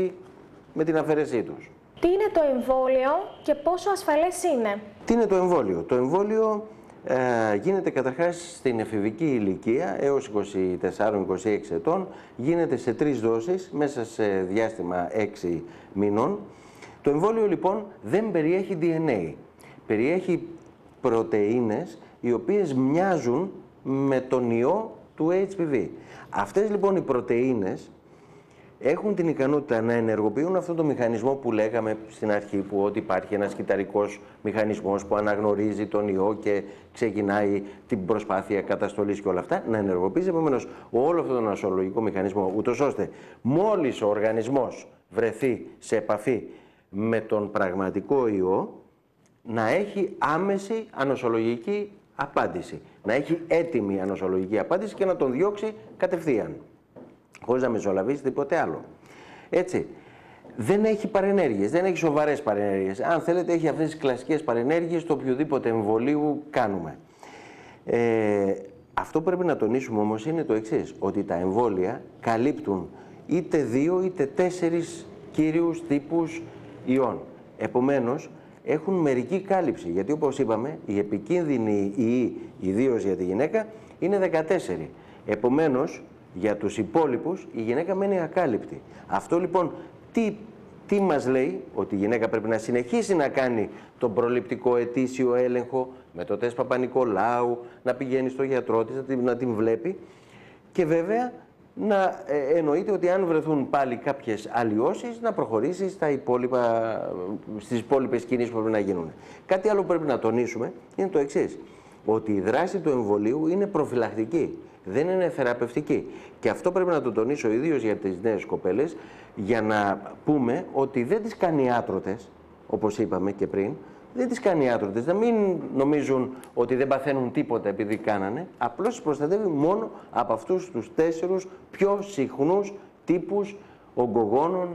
αφαίρεσή τους. Τι είναι το εμβόλιο και πόσο ασφαλές είναι? Τι είναι το εμβόλιο? Το εμβόλιο γίνεται καταρχάς στην εφηβική ηλικία έως 24-26 ετών, γίνεται σε 3 δόσεις μέσα σε διάστημα 6 μηνών. Το εμβόλιο λοιπόν δεν περιέχει DNA, περιέχει πρωτεΐνες οι οποίες μοιάζουν με τον ιό του HPV. Αυτές λοιπόν οι πρωτεΐνες έχουν την ικανότητα να ενεργοποιούν αυτό το μηχανισμό που λέγαμε στην αρχή, που ότι υπάρχει ένας κυταρικός μηχανισμός που αναγνωρίζει τον ιό και ξεκινάει την προσπάθεια καταστολής και όλα αυτά, να ενεργοποιήσει επομένως όλο αυτόν τον νοσολογικό μηχανισμό, ούτως ώστε μόλις ο οργανισμός βρεθεί σε επαφή με τον πραγματικό ιό, να έχει άμεση ανοσολογική απάντηση, να έχει έτοιμη ανοσολογική απάντηση και να τον διώξει κατευθείαν, χωρίς να μεσολαβήσει τίποτε άλλο. Έτσι, δεν έχει παρενέργειες, δεν έχει σοβαρές παρενέργειες. Αν θέλετε, έχει αυτές τις κλασικές παρενέργειες το οποιοδήποτε εμβολίου κάνουμε. Αυτό που πρέπει να τονίσουμε όμως είναι το εξής, ότι τα εμβόλια καλύπτουν είτε 2 είτε 4 κύριους τύπους ιών. Επομένως, έχουν μερική κάλυψη, γιατί όπως είπαμε, οι επικίνδυνοι ιοί, ιδίως για τη γυναίκα, είναι 14. Επομένως, για τους υπόλοιπους, η γυναίκα μένει ακάλυπτη. Αυτό λοιπόν τι μας λέει? Ότι η γυναίκα πρέπει να συνεχίσει να κάνει τον προληπτικό ετήσιο έλεγχο με το τεστ Παπα-Νικολάου, να πηγαίνει στο γιατρό της, να την βλέπει, και βέβαια να εννοείται ότι αν βρεθούν πάλι κάποιες αλλοιώσεις, να προχωρήσει στις υπόλοιπες κινήσεις που πρέπει να γίνουν. Κάτι άλλο που πρέπει να τονίσουμε είναι το εξής, ότι η δράση του εμβολίου είναι προφυλακτική, δεν είναι θεραπευτική. Και αυτό πρέπει να το τονίσω ιδίως για τις νέες κοπέλες, για να πούμε ότι δεν τις κάνει άτρωτες, όπως είπαμε και πριν, δεν τις κάνει άτρωτες, να μην νομίζουν ότι δεν παθαίνουν τίποτα επειδή κάνανε, απλώς τις προστατεύει μόνο από αυτούς τους 4 πιο συχνούς τύπους ογκογόνων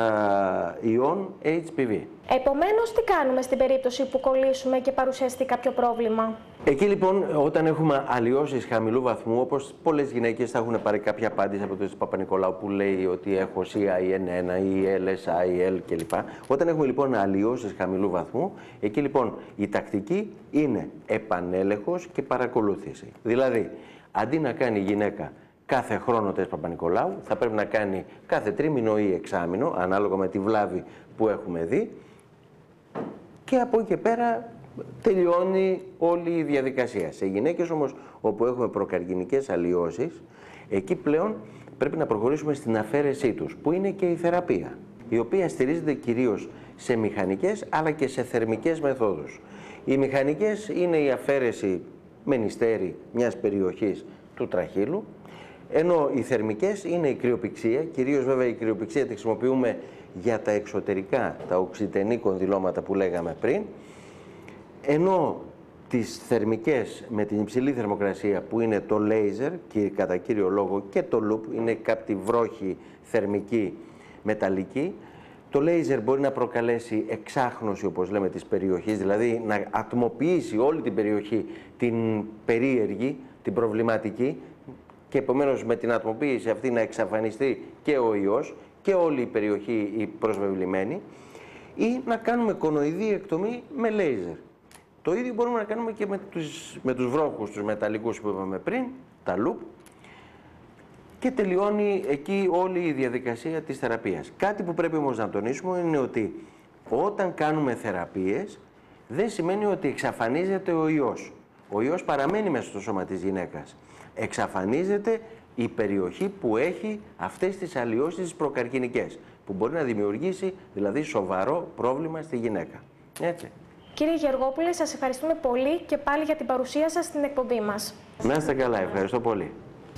ιών HPV. Επομένως, τι κάνουμε στην περίπτωση που κολλήσουμε και παρουσιαστεί κάποιο πρόβλημα? Εκεί λοιπόν, όταν έχουμε αλλοιώσεις χαμηλού βαθμού, όπως πολλές γυναίκες θα έχουν πάρει κάποια απάντηση από το τεστ Παπα-Νικολάου που λέει ότι έχω CIN1 ή LSIL κλπ. Όταν έχουμε λοιπόν αλλοιώσεις χαμηλού βαθμού, εκεί λοιπόν η τακτική είναι επανέλεγχος και παρακολούθηση. Δηλαδή, αντί να κάνει η γυναίκα κάθε χρόνο τεστ Παπα-Νικολάου, θα πρέπει να κάνει κάθε τρίμηνο ή εξάμηνο, ανάλογα με τη βλάβη που έχουμε δει, και από εκεί και πέρα τελειώνει όλη η διαδικασία. Σε γυναίκες όμως όπου έχουμε προκαρκινικές αλλοιώσεις, εκεί πλέον πρέπει να προχωρήσουμε στην αφαίρεσή τους, που είναι και η θεραπεία, η οποία στηρίζεται κυρίως σε μηχανικές αλλά και σε θερμικές μεθόδους. Οι μηχανικές είναι η αφαίρεση με νηστέρι μιας περιοχής του τραχύλου, ενώ οι θερμικές είναι η κρυοπηξία, κυρίως βέβαια η κρυοπηξία τη χρησιμοποιούμε για τα εξωτερικά, τα οξυτενή κονδυλώματα που λέγαμε πριν, ενώ τις θερμικές με την υψηλή θερμοκρασία που είναι το λέιζερ και κατά κύριο λόγο και το λουπ, είναι κάτι βρόχη θερμική μεταλλική. Το λέιζερ μπορεί να προκαλέσει εξάχνωση, όπως λέμε, της περιοχής, δηλαδή να ατμοποιήσει όλη την περιοχή, την περίεργη, την προβληματική, και επομένως με την ατμοποίηση αυτή να εξαφανιστεί και ο ιός και όλη η περιοχή η προσβεβλημένη, ή να κάνουμε κονοειδή εκτομή με λέιζερ. Το ίδιο μπορούμε να κάνουμε και με τους βρόχους, τους μεταλλικούς που είπαμε πριν, τα λουπ, και τελειώνει εκεί όλη η διαδικασία της θεραπείας. Κάτι που πρέπει όμως να τονίσουμε είναι ότι όταν κάνουμε θεραπείες δεν σημαίνει ότι εξαφανίζεται ο ιός. Ο ιός παραμένει μέσα στο σώμα της γυναίκας. Εξαφανίζεται η περιοχή που έχει αυτές τις αλλοιώσεις τις προκαρκινικές, που μπορεί να δημιουργήσει δηλαδή σοβαρό πρόβλημα στη γυναίκα. Έτσι. Κύριε Γεωργόπουλε, σας ευχαριστούμε πολύ και πάλι για την παρουσία σας στην εκπομπή μας. Να είστε καλά, ευχαριστώ πολύ.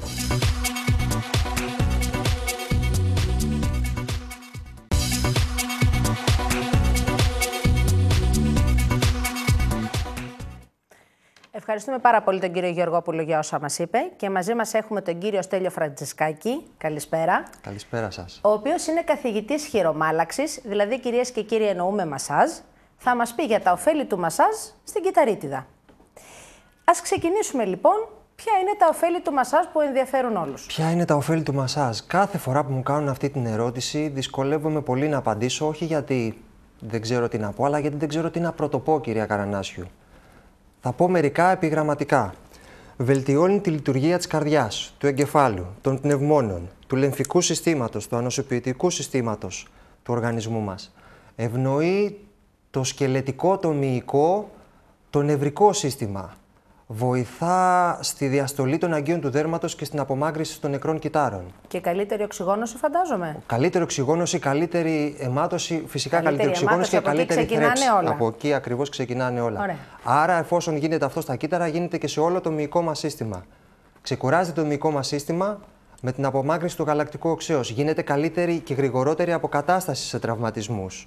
Ευχαριστούμε πάρα πολύ τον κύριο Γεωργόπουλο για όσα μας είπε και μαζί μας έχουμε τον κύριο Στέλιο Φραντζισκάκη. Καλησπέρα. Καλησπέρα σας. Ο οποίος είναι καθηγητής χειρομάλαξης, δηλαδή κυρίες και κύριοι εννοούμε μασάζ. Θα μας πει για τα ωφέλη του μασάζ στην κυταρίτιδα. Ας ξεκινήσουμε λοιπόν. Ποια είναι τα ωφέλη του μασάζ που ενδιαφέρουν όλους? Ποια είναι τα ωφέλη του μασάζ? Κάθε φορά που μου κάνουν αυτή την ερώτηση δυσκολεύομαι πολύ να απαντήσω, όχι γιατί δεν ξέρω τι να πω, αλλά γιατί δεν ξέρω τι να πρωτοπώ, κυρία Καρανάσιου. Θα πω μερικά επιγραμματικά. Βελτιώνει τη λειτουργία της καρδιάς, του εγκεφάλου, των πνευμόνων, του λεμφικού συστήματος, του ανοσοποιητικού συστήματος του οργανισμού μας. Ευνοεί το σκελετικό, το μυϊκό, το νευρικό σύστημα. Βοηθά στη διαστολή των αγκίων του δέρματος και στην απομάκρυνση των νεκρών κυτάρων. Και καλύτερη οξυγόνωση, φαντάζομαι. Καλύτερη οξυγόνωση, καλύτερη αιμάτωση, φυσικά καλύτερη οξυγόνωση και καλύτερη θρέψη. Από εκεί ακριβώς ξεκινάνε όλα. Ωραία. Άρα, εφόσον γίνεται αυτό στα κύτταρα, γίνεται και σε όλο το μυϊκό μας σύστημα. Ξεκουράζεται το μυϊκό μας σύστημα με την απομάκρυνση του γαλακτικού οξέως. Γίνεται καλύτερη και γρηγορότερη αποκατάσταση σε τραυματισμούς.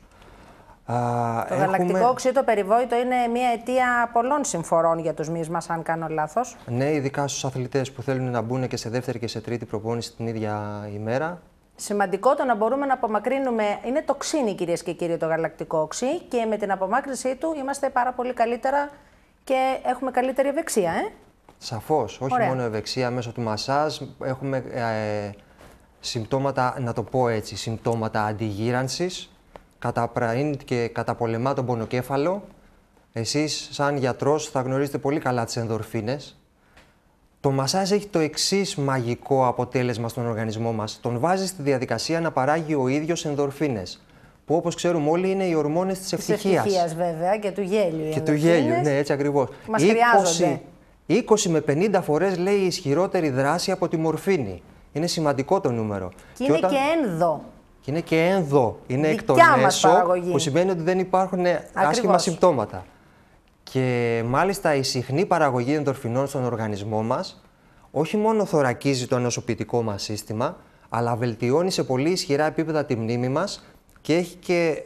Το γαλακτικό οξύ, το περιβόητο, είναι μια αιτία πολλών συμφορών για τους μυς μας, αν κάνω λάθος. Ναι, ειδικά στους αθλητές που θέλουν να μπουν και σε δεύτερη και σε τρίτη προπόνηση την ίδια ημέρα. Σημαντικό το να μπορούμε να απομακρύνουμε. Είναι τοξίνη, κυρίες και κύριοι, το γαλακτικό οξύ, και με την απομάκρυνσή του είμαστε πάρα πολύ καλύτερα και έχουμε καλύτερη ευεξία, Σαφώς, όχι Ωραία. μόνο ευεξία. Μέσω του μασάζ έχουμε συμπτώματα, να το πω έτσι, συμπτώματα αντιγύρανσης. Καταπραίνει και καταπολεμά τον πονοκέφαλο. Εσείς, σαν γιατρός, θα γνωρίζετε πολύ καλά τις ενδορφίνες. Το μασάζ έχει το εξής μαγικό αποτέλεσμα στον οργανισμό μας. Τον βάζει στη διαδικασία να παράγει ο ίδιος ενδορφίνες, που όπως ξέρουμε όλοι είναι οι ορμόνες της ευτυχίας. Της ευτυχίας, βέβαια, και του γέλιου. Και του γέλιου, ναι, έτσι ακριβώς. Μας χρειάζονται. 20 με 50 φορές λέει η ισχυρότερη δράση από τη μορφίνη. Είναι σημαντικό το νούμερο. Και είναι και ένδο. Και είναι και ένδο, είναι εκ των έσω, που σημαίνει ότι δεν υπάρχουν άσχημα συμπτώματα. Και μάλιστα η συχνή παραγωγή ενδορφινών στον οργανισμό μας όχι μόνο θωρακίζει το ανοσοποιητικό μας σύστημα, αλλά βελτιώνει σε πολύ ισχυρά επίπεδα τη μνήμη μας και έχει και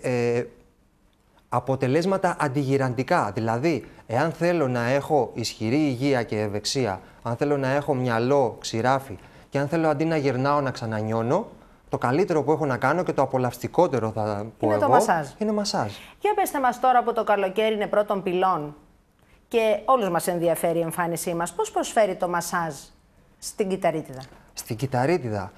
αποτελέσματα αντιγυραντικά. Δηλαδή, εάν θέλω να έχω ισχυρή υγεία και ευεξία, αν θέλω να έχω μυαλό, ξηράφι και αν θέλω αντί να γερνάω να ξανανιώνω, το καλύτερο που έχω να κάνω και το απολαυστικότερο θα πω είναι εγώ, το μασάζ. Είναι μασάζ. Για πέστε μας τώρα που το καλοκαίρι είναι πρώτων πυλών και όλους μας ενδιαφέρει η εμφάνισή μας, πώς προσφέρει το μασάζ στην κυταρίτιδα? Στην κυταρίτιδα.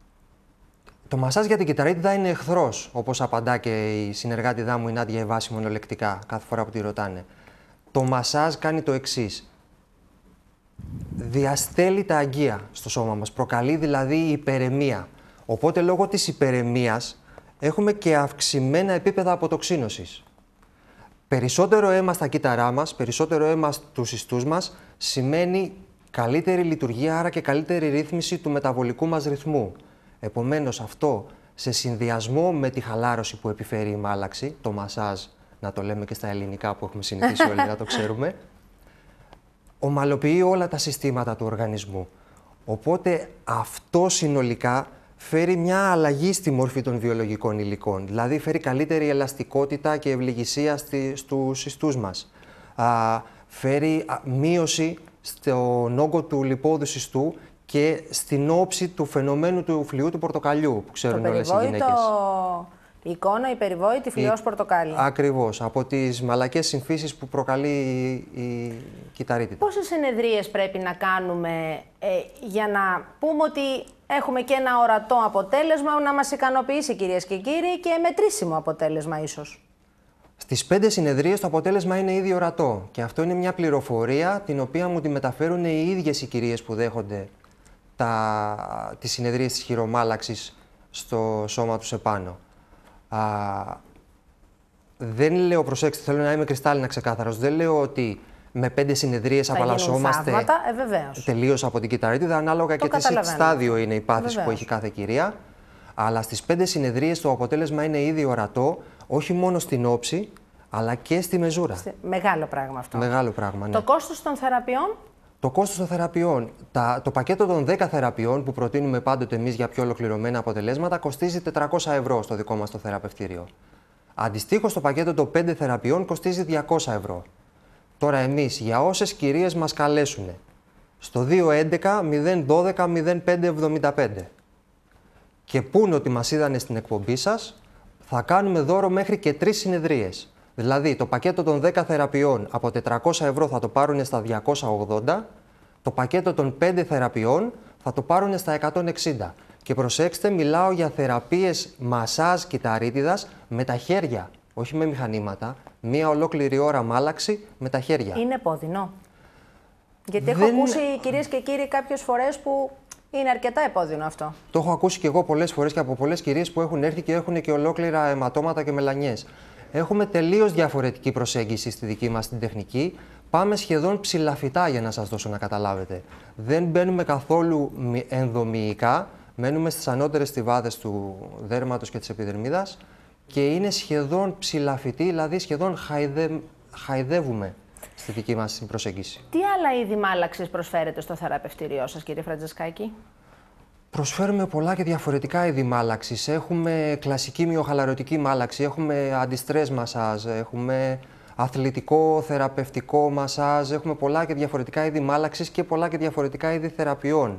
Το μασάζ για την κυταρίτιδα είναι εχθρός, όπως απαντά και η συνεργάτιδά μου η Νάντια Εβάση μονολεκτικά κάθε φορά που τη ρωτάνε. Το μασάζ κάνει το εξής. διαστέλει τα αγκία στο σώμα μας, προκαλεί δηλαδή υπεραιμία. Οπότε λόγω της υπεραιμίας έχουμε και αυξημένα επίπεδα αποτοξίνωσης. Περισσότερο αίμα στα κύτταρά μας, περισσότερο αίμα στους ιστούς μας, σημαίνει καλύτερη λειτουργία, άρα και καλύτερη ρύθμιση του μεταβολικού μας ρυθμού. Επομένως αυτό, σε συνδυασμό με τη χαλάρωση που επιφέρει η μάλαξη, το μασάζ, να το λέμε και στα ελληνικά που έχουμε συνηθίσει όλοι να το ξέρουμε, ομαλοποιεί όλα τα συστήματα του οργανισμού. Οπότε αυτό συνολικά φέρει μια αλλαγή στη μορφή των βιολογικών υλικών. Δηλαδή φέρει καλύτερη ελαστικότητα και ευληγησία στους ιστούς μας. Φέρει μείωση στον όγκο του λιπόδους ιστού και στην όψη του φαινομένου του φλοιού του πορτοκαλιού, που ξέρουν όλες οι γυναίκες. Η εικόνα, η περιβόητη φλοιός πορτοκάλι. Ακριβώς, από τις μαλακές συμφίσεις που προκαλεί η κυταρίτιδα. Πόσες συνεδρίες πρέπει να κάνουμε για να πούμε ότι έχουμε και ένα ορατό αποτέλεσμα να μας ικανοποιήσει, κυρίες και κύριοι, και μετρήσιμο αποτέλεσμα ίσως? Στις 5 συνεδρίες το αποτέλεσμα είναι ήδη ορατό και αυτό είναι μια πληροφορία την οποία μου τη μεταφέρουν οι ίδιες οι κυρίες που δέχονται τις συνεδρίες της χειρομάλαξης στο σώμα τους επάνω. Δεν λέω, προσέξτε, θέλω να είμαι κρυστάλλινα ξεκάθαρος, δεν λέω ότι με 5 συνεδρίες απαλλασσόμαστε τελείως από την κυταρίτιδα, ανάλογα και τι στάδιο είναι η πάθηση που έχει κάθε κυρία. Αλλά στις 5 συνεδρίες το αποτέλεσμα είναι ήδη ορατό, όχι μόνο στην όψη, αλλά και στη μεζούρα. Μεγάλο πράγμα αυτό. Μεγάλο πράγμα, ναι. Το κόστος των θεραπείων? Το κόστος των θεραπείων. Το πακέτο των 10 θεραπείων που προτείνουμε πάντοτε εμείς για πιο ολοκληρωμένα αποτελέσματα κοστίζει 400 ευρώ στο δικό μας το θεραπευτήριο. Αντιστοίχως το πακέτο των 5 θεραπείων κοστίζει 200 ευρώ. Τώρα εμείς για όσες κυρίες μας καλέσουν στο 211 012 0575 και πούνε ότι μας είδανε στην εκπομπή σας, θα κάνουμε δώρο μέχρι και 3 συνεδρίες. Δηλαδή το πακέτο των 10 θεραπείων από 400 ευρώ θα το πάρουν στα 280, το πακέτο των 5 θεραπείων θα το πάρουν στα 160. Και προσέξτε, μιλάω για θεραπείες μασάζ κυταρίτιδας με τα χέρια, όχι με μηχανήματα, μία ολόκληρη ώρα μάλαξη με τα χέρια. Είναι επώδυνο? Γιατί έχω ακούσει, κυρίες και κύριοι, κάποιες φορές που είναι αρκετά επώδυνο αυτό. Το έχω ακούσει και εγώ πολλές φορές και από πολλές κυρίες που έχουν έρθει και έχουν και ολόκληρα αιματώματα και μελανιές. Έχουμε τελείως διαφορετική προσέγγιση στη δική μας την τεχνική. Πάμε σχεδόν ψηλαφιτά, για να σας δώσω να καταλάβετε. Δεν μπαίνουμε καθόλου ενδομυϊκά, μένουμε στις ανώτερες στιβάδες του δέρματος και της επιδερμίδας και είναι σχεδόν ψηλαφιτή, δηλαδή σχεδόν χαϊδεύουμε στη δική μας προσέγγιση. Τι άλλα είδη μάλαξης προσφέρετε στο θεραπευτήριό σας, κύριε Φραντζεσκάκη? Προσφέρουμε πολλά και διαφορετικά είδη μάλαξης. Έχουμε κλασική μυοχαλαρωτική μάλαξη, έχουμε αντιστρες μασάζ, έχουμε αθλητικό θεραπευτικό μασάζ, έχουμε πολλά και διαφορετικά είδη μάλαξης και πολλά και διαφορετικά είδη θεραπείων.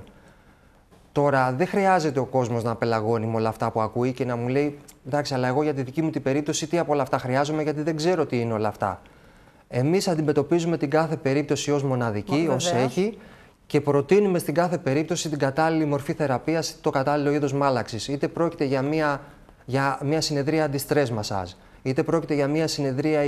Τώρα, δεν χρειάζεται ο κόσμος να πελαγώνει με όλα αυτά που ακούει και να μου λέει εντάξει, αλλά εγώ για τη δική μου την περίπτωση τι από όλα αυτά χρειάζομαι, γιατί δεν ξέρω τι είναι όλα αυτά. Εμείς αντιμετωπίζουμε την κάθε περίπτωση ως μοναδική, ως έχει, και προτείνουμε στην κάθε περίπτωση την κατάλληλη μορφή θεραπείας, το κατάλληλο είδος μάλαξης. Είτε πρόκειται για μια συνεδρία αντιστρες μασάζ, είτε πρόκειται για μια συνεδρία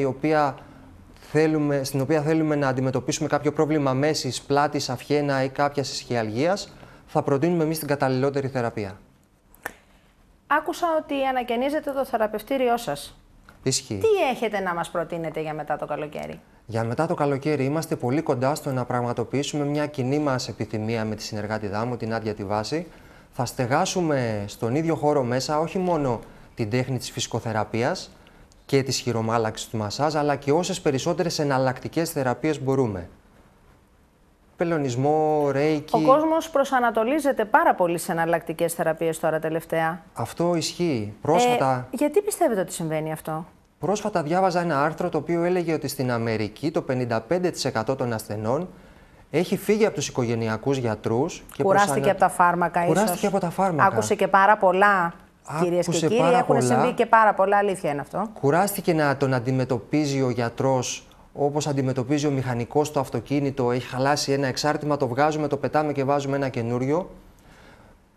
στην οποία θέλουμε να αντιμετωπίσουμε κάποιο πρόβλημα μέσης, πλάτης, αυχένα ή κάποιας ισχυαλγίας, θα προτείνουμε εμείς την καταλληλότερη θεραπεία. Άκουσα ότι ανακαινίζετε το θεραπευτήριό σας. Ισχύει. Τι έχετε να μας προτείνετε για μετά το καλοκαίρι? Για μετά το καλοκαίρι είμαστε πολύ κοντά στο να πραγματοποιήσουμε μια κοινή μας επιθυμία με τη συνεργάτηδά μου, την Άντια τη Βάση. Θα στεγάσουμε στον ίδιο χώρο μέσα όχι μόνο την τέχνη της φυσικοθεραπείας και της χειρομάλαξης του μασάζ, αλλά και όσες περισσότερες εναλλακτικές θεραπείες μπορούμε. Πελωνισμό, ρέικι. Ο κόσμος προσανατολίζεται πάρα πολύ σε εναλλακτικές θεραπείες τώρα τελευταία. Αυτό ισχύει. Πρόσφατα... γιατί πιστεύετε ότι συμβαίνει αυτό? Πρόσφατα διάβαζα ένα άρθρο το οποίο έλεγε ότι στην Αμερική το 55% των ασθενών έχει φύγει από τους οικογενειακούς γιατρούς. Και κουράστηκε από τα φάρμακα ίσως. Κουράστηκε από τα φάρμακα. Άκουσε και πάρα πολλά, κυρίες και κύριοι. Έχουν συμβεί και πάρα πολλά, αλήθεια είναι αυτό. Κουράστηκε να τον αντιμετωπίζει ο γιατρός όπως αντιμετωπίζει ο μηχανικός το αυτοκίνητο. Έχει χαλάσει ένα εξάρτημα, το βγάζουμε, το πετάμε και βάζουμε ένα καινούριο.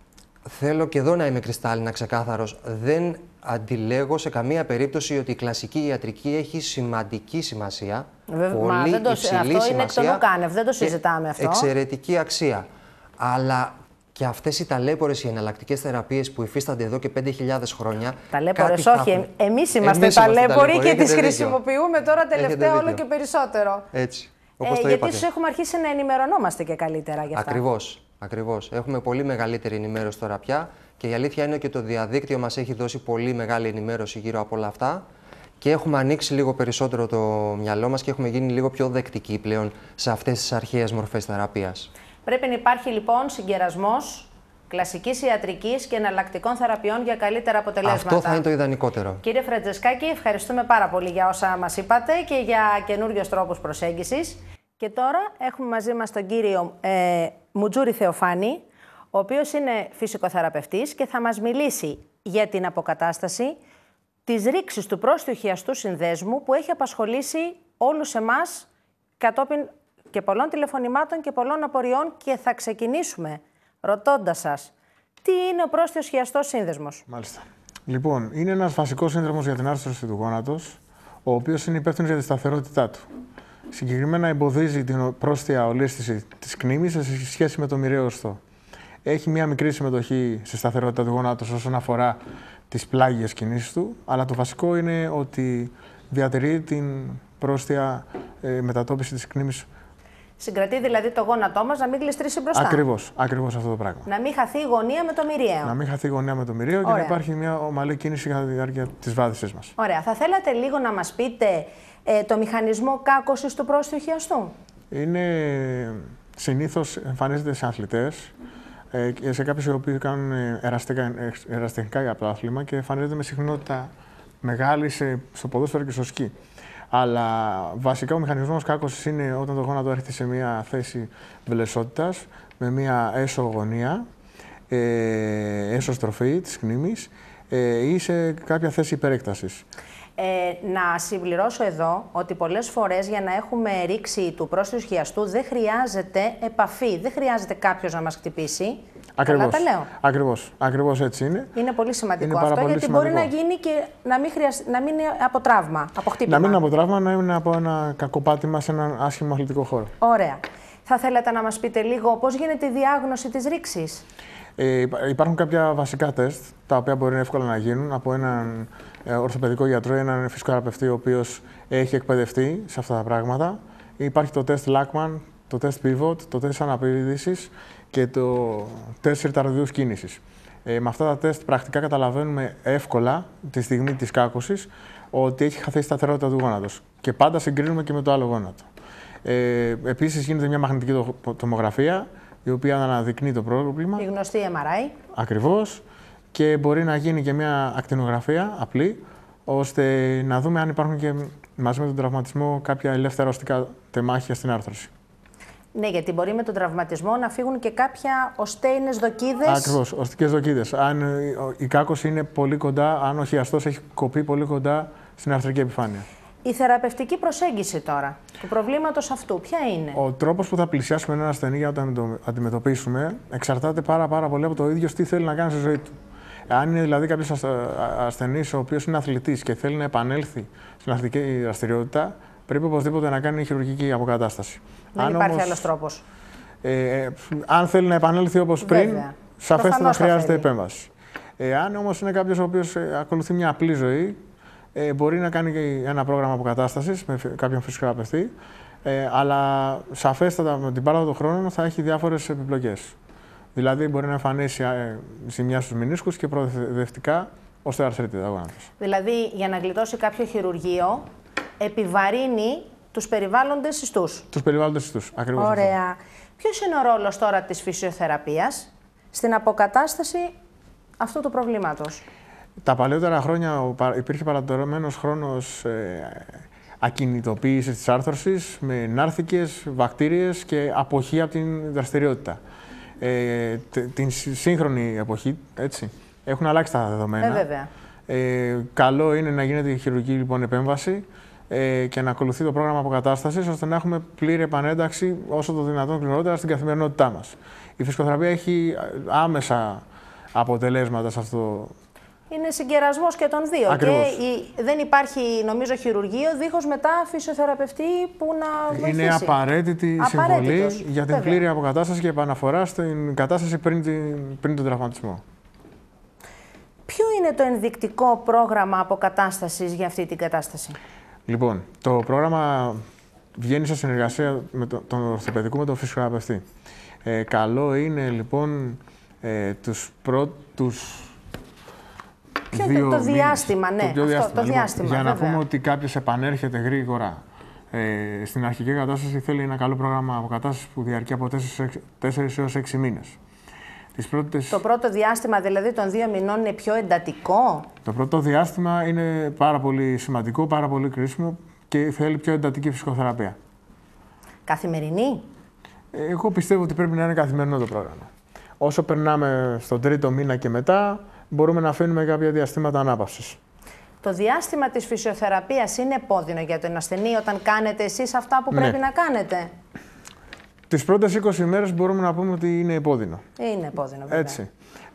Θέλω και εδώ να είμαι κρυστάλλινα ξεκάθαρος. Δεν αντιλέγω σε καμία περίπτωση ότι η κλασική ιατρική έχει σημαντική σημασία. Πολύ υψηλή σημασία. Αυτό είναι εκ των ουκάνευ, δεν το συζητάμε αυτό. Εξαιρετική αξία. Αλλά και αυτές οι ταλέπορες, οι εναλλακτικές θεραπείες που υφίστανται εδώ και 5.000 χρόνια. Ταλέπορες, όχι. Εμείς είμαστε ταλέποροι και τις χρησιμοποιούμε τώρα τελευταία όλο και περισσότερο. Έτσι. Όπως το γιατί είπατε. έχουμε αρχίσει να ενημερωνόμαστε και καλύτερα γι' αυτά. Ακριβώς. Έχουμε πολύ μεγαλύτερη ενημέρωση τώρα πια και η αλήθεια είναι και το διαδίκτυο μας έχει δώσει πολύ μεγάλη ενημέρωση γύρω από όλα αυτά και έχουμε ανοίξει λίγο περισσότερο το μυαλό μας και έχουμε γίνει λίγο πιο δεκτικοί πλέον σε αυτές τις αρχαίες μορφές θεραπείας. Πρέπει να υπάρχει λοιπόν συγκερασμός κλασικής ιατρικής και εναλλακτικών θεραπείων για καλύτερα αποτελέσματα. Αυτό θα είναι το ιδανικότερο. Κύριε Φραντζεσκάκη, ευχαριστούμε πάρα πολύ για όσα μας είπατε και για καινούριους τρόπους προσέγγισης. Και τώρα έχουμε μαζί μας τον κύριο Μουτζούρη Θεοφάνη, ο οποίος είναι φυσικοθεραπευτής και θα μας μιλήσει για την αποκατάσταση της ρήξης του πρόστιου χιαστού συνδέσμου που έχει απασχολήσει όλους εμάς κατόπιν και πολλών τηλεφωνημάτων και πολλών απορριών και θα ξεκινήσουμε ρωτώντας σας τι είναι ο πρόστιος χιαστός σύνδεσμος. Μάλιστα. Λοιπόν, είναι ένας βασικός σύνδεσμος για την άρθρωση του γόνατος, ο οποίος είναι υπεύθυνος για τη σταθερότητά του. Συγκεκριμένα εμποδίζει την πρόστια ολίσθηση της κνήμης σε σχέση με το μοιραίο οστό. Έχει μια μικρή συμμετοχή στη σταθερότητα του γόνατος όσον αφορά τις πλάγιες κινήσεις του, αλλά το βασικό είναι ότι διατηρεί την πρόστια μετατόπιση της κνήμης. Συγκρατεί δηλαδή το γόνατό μας να μην γλιστρήσει μπροστά. Ακριβώς αυτό το πράγμα. Να μην χαθεί η γωνία με το μοιραίο. Να μην χαθεί η γωνία με το μοιραίο και να υπάρχει μια ομαλή κίνηση κατά τη διάρκεια της βάδισης μας. Ωραία. Θα θέλατε λίγο να μας πείτε το μηχανισμό κάκωσης του πρόστιου χιαστού. Συνήθως εμφανίζεται σε αθλητές και σε κάποιους οι οποίοι κάνουν ερασιτεχνικά για το άθλημα και εμφανίζεται με συχνότητα μεγάλη στο ποδόσφαιρο και στο σκι. Αλλά βασικά ο μηχανισμός κάκωσης είναι όταν το γόνατο έρχεται σε μια θέση βελεσότητας με μια έσω γωνία, έσω στροφή της κνήμης ή σε κάποια θέση υπερέκτασης. Να συμπληρώσω εδώ ότι πολλές φορές για να έχουμε ρήξη του πρόστιου χιαστού δεν χρειάζεται επαφή, δεν χρειάζεται κάποιος να μας χτυπήσει. Ακριβώς έτσι είναι. Είναι πολύ σημαντικό αυτό γιατί μπορεί να γίνει και να μην είναι από τραύμα, από χτύπημα. Να μην είναι από τραύμα, να είναι από ένα κακό πάτημα σε έναν άσχημο αθλητικό χώρο. Ωραία. Θα θέλατε να μας πείτε λίγο πώς γίνεται η διάγνωση της ρήξης. Υπάρχουν κάποια βασικά τεστ, τα οποία μπορεί εύκολα να γίνουν από έναν ορθοπαιδικό γιατρό ή έναν φυσικοθεραπευτή ο οποίος έχει εκπαιδευτεί σε αυτά τα πράγματα. Υπάρχει το τεστ Lachman, το τεστ Pivot, το τεστ αναπήδησης και το τεστ ρηταρδίους κίνησης. Με αυτά τα τεστ πρακτικά καταλαβαίνουμε εύκολα τη στιγμή της κάκωσης ότι έχει χαθεί η σταθερότητα του γόνατος και πάντα συγκρίνουμε και με το άλλο γόνατο. Επίσης γίνεται μια μαγνητική τομογραφία η οποία αναδεικνύει το πρόβλημα. Η γνωστή MRI. Ακριβώς. Και μπορεί να γίνει και μια ακτινογραφία απλή, ώστε να δούμε αν υπάρχουν και μαζί με τον τραυματισμό κάποια ελεύθερα οστικά τεμάχια στην άρθρωση. Ναι, γιατί μπορεί με τον τραυματισμό να φύγουν και κάποια οστέινες δοκίδες. Ακριβώς, οστικές δοκίδες. Αν η κάκωση είναι πολύ κοντά, αν ο χιαστός έχει κοπεί πολύ κοντά στην αρθρική επιφάνεια. Η θεραπευτική προσέγγιση τώρα του προβλήματος αυτού, ποια είναι? Ο τρόπος που θα πλησιάσουμε έναν ασθενή για να τον αντιμετωπίσουμε εξαρτάται πάρα πολύ από το ίδιο τι θέλει να κάνει στη ζωή του. Αν είναι δηλαδή κάποιος ασθενής ο οποίος είναι αθλητής και θέλει να επανέλθει στην αθλητική δραστηριότητα, πρέπει οπωσδήποτε να κάνει χειρουργική αποκατάσταση. Δεν υπάρχει άλλος τρόπος. Αν θέλει να επανέλθει όπως πριν, σαφέστατα χρειάζεται επέμβαση. Αν όμως είναι κάποιος ο οποίος ακολουθεί μια απλή ζωή, μπορεί να κάνει και ένα πρόγραμμα αποκατάστασης με κάποιον φυσικοθεραπευτή, αλλά σαφέστατα με την πάροδο των χρόνων θα έχει διάφορες επιπλοκές. Δηλαδή μπορεί να εμφανίσει ζημιά στους μηνίσκους και προοδευτικά οστεοαρθρίτιδα γόνατος. Δηλαδή για να γλιτώσει κάποιο χειρουργείο επιβαρύνει τους περιβάλλοντες ιστούς. Τους περιβάλλοντες ιστούς, ακριβώς. Ωραία. Αυτό. Ποιος είναι ο ρόλος τώρα της φυσιοθεραπείας στην αποκατάσταση αυτού του προβλήματος? Τα παλαιότερα χρόνια υπήρχε παρατηρημένος χρόνος ακινητοποίησης της άρθρωσης με νάρθικες, βακτήριες και αποχή από την δραστηριότητα. Την σύγχρονη εποχή, έτσι, έχουν αλλάξει τα δεδομένα. Βέβαια. Καλό είναι να γίνεται η χειρουργική λοιπόν επέμβαση και να ακολουθεί το πρόγραμμα αποκατάστασης ώστε να έχουμε πλήρη επανένταξη όσο το δυνατόν γρηγορότερα στην καθημερινότητά μας. Η φυσικοθεραπεία έχει άμεσα αποτελέσματα σε αυτό. Είναι συγκερασμός και των δύο. Ακριβώς. Και δεν υπάρχει, νομίζω, χειρουργείο δίχως μετά φυσιοθεραπευτή που να βοηθήσει. Είναι απαραίτητη συμβολή για την πλήρη αποκατάσταση και επαναφορά στην κατάσταση πριν τον τραυματισμό. Ποιο είναι το ενδεικτικό πρόγραμμα αποκατάστασης για αυτή την κατάσταση? Λοιπόν, το πρόγραμμα βγαίνει σε συνεργασία με τον ορθοπαιδικό με τον φυσιοθεραπευτή. Καλό είναι λοιπόν τους πρώτους το διάστημα, ναι. Το διάστημα, για να πούμε ότι κάποιος επανέρχεται γρήγορα στην αρχική κατάσταση, θέλει ένα καλό πρόγραμμα αποκατάστασης που διαρκεί από 4 έως 6 μήνες. Το πρώτο διάστημα δηλαδή των 2 μηνών είναι πιο εντατικό? Το πρώτο διάστημα είναι πάρα πολύ σημαντικό, πάρα πολύ κρίσιμο και θέλει πιο εντατική φυσικοθεραπεία. Καθημερινή? Εγώ πιστεύω ότι πρέπει να είναι καθημερινό το πρόγραμμα. Όσο περνάμε στον 3ο μήνα και μετά, μπορούμε να αφήνουμε κάποια διαστήματα ανάπαυσης. Το διάστημα της φυσιοθεραπείας είναι επώδυνο για τον ασθενή όταν κάνετε εσείς αυτά που πρέπει να κάνετε? Τις πρώτες 20 ημέρες μπορούμε να πούμε ότι είναι επώδυνο. Είναι επώδυνο, βέβαια. Έτσι.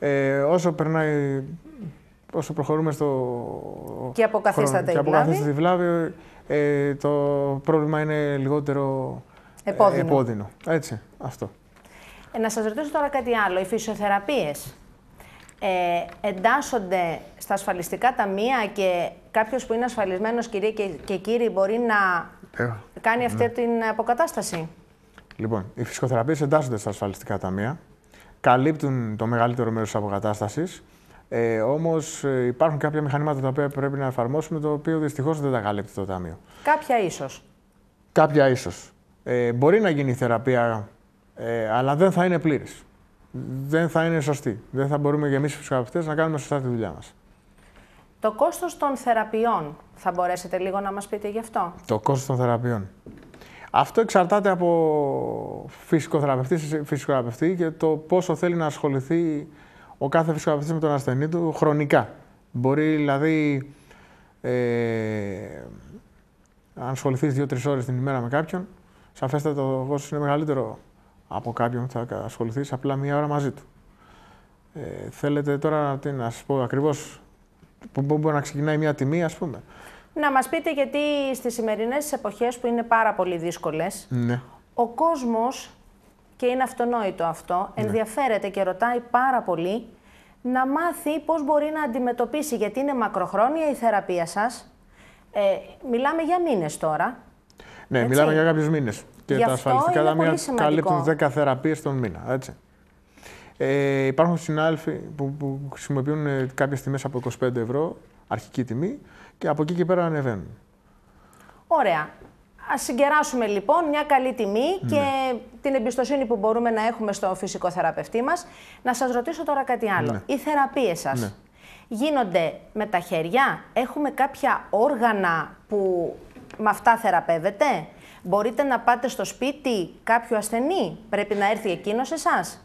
Όσο προχωρούμε στο... Και αποκαθίσταται η βλάβη. Το πρόβλημα είναι λιγότερο επώδυνο. Έτσι, αυτό. Να σας ρωτήσω τώρα κάτι άλλο. Οι φυσιοθεραπείες εντάσσονται στα ασφαλιστικά ταμεία και κάποιος που είναι ασφαλισμένος, κυρία και κύριοι, μπορεί να κάνει αυτή την αποκατάσταση? Λοιπόν, οι φυσικοθεραπείες εντάσσονται στα ασφαλιστικά ταμεία, καλύπτουν το μεγαλύτερο μέρος της αποκατάστασης, όμως υπάρχουν κάποια μηχανήματα τα οποία πρέπει να εφαρμόσουμε, το οποίο δυστυχώς δεν τα καλύπτει το ταμείο. Κάποια ίσως. Κάποια ίσως. Μπορεί να γίνει η θεραπεία, αλλά δεν θα είναι πλήρης. Δεν θα είναι σωστή. Δεν θα μπορούμε και εμείς οι φυσικοθεραπευτές να κάνουμε σωστά τη δουλειά μας. Το κόστος των θεραπείων, θα μπορέσετε λίγο να μας πείτε γι' αυτό? Το κόστος των θεραπείων. Αυτό εξαρτάται από φυσικοθεραπευτή σε φυσικοθεραπευτή και το πόσο θέλει να ασχοληθεί ο κάθε φυσικοθεραπευτής με τον ασθενή του χρονικά. Μπορεί δηλαδή, αν ασχοληθείς 2-3 ώρες την ημέρα με κάποιον, σαφέστατα το κόστος είναι μεγαλύτερο από κάποιον που θα ασχοληθείς απλά 1 ώρα μαζί του. Θέλετε τώρα να σας πω ακριβώς πού μπορεί να ξεκινάει μια τιμή, ας πούμε? Να μας πείτε, γιατί στις σημερινές εποχές που είναι πάρα πολύ δύσκολες, ο κόσμος, και είναι αυτονόητο αυτό, ενδιαφέρεται και ρωτάει πάρα πολύ να μάθει πώς μπορεί να αντιμετωπίσει, γιατί είναι μακροχρόνια η θεραπεία σας. Μιλάμε για μήνες τώρα. Ναι, έτσι. Μιλάμε για κάποιους μήνες. Και τα ασφαλιστικά ταμεία καλύπτουν 10 θεραπείες τον μήνα. Έτσι. Υπάρχουν συνάδελφοι που χρησιμοποιούν κάποιες τιμές από 25 ευρώ, αρχική τιμή, και από εκεί και πέρα ανεβαίνουν. Ωραία. Ας συγκεράσουμε λοιπόν μια καλή τιμή και την εμπιστοσύνη που μπορούμε να έχουμε στο φυσικοθεραπευτή μας. Να σας ρωτήσω τώρα κάτι άλλο. Οι θεραπείες σας γίνονται με τα χέρια? Έχουμε κάποια όργανα που με αυτά θεραπεύετε? Μπορείτε να πάτε στο σπίτι κάποιου ασθενή? Πρέπει να έρθει εκείνος εσάς?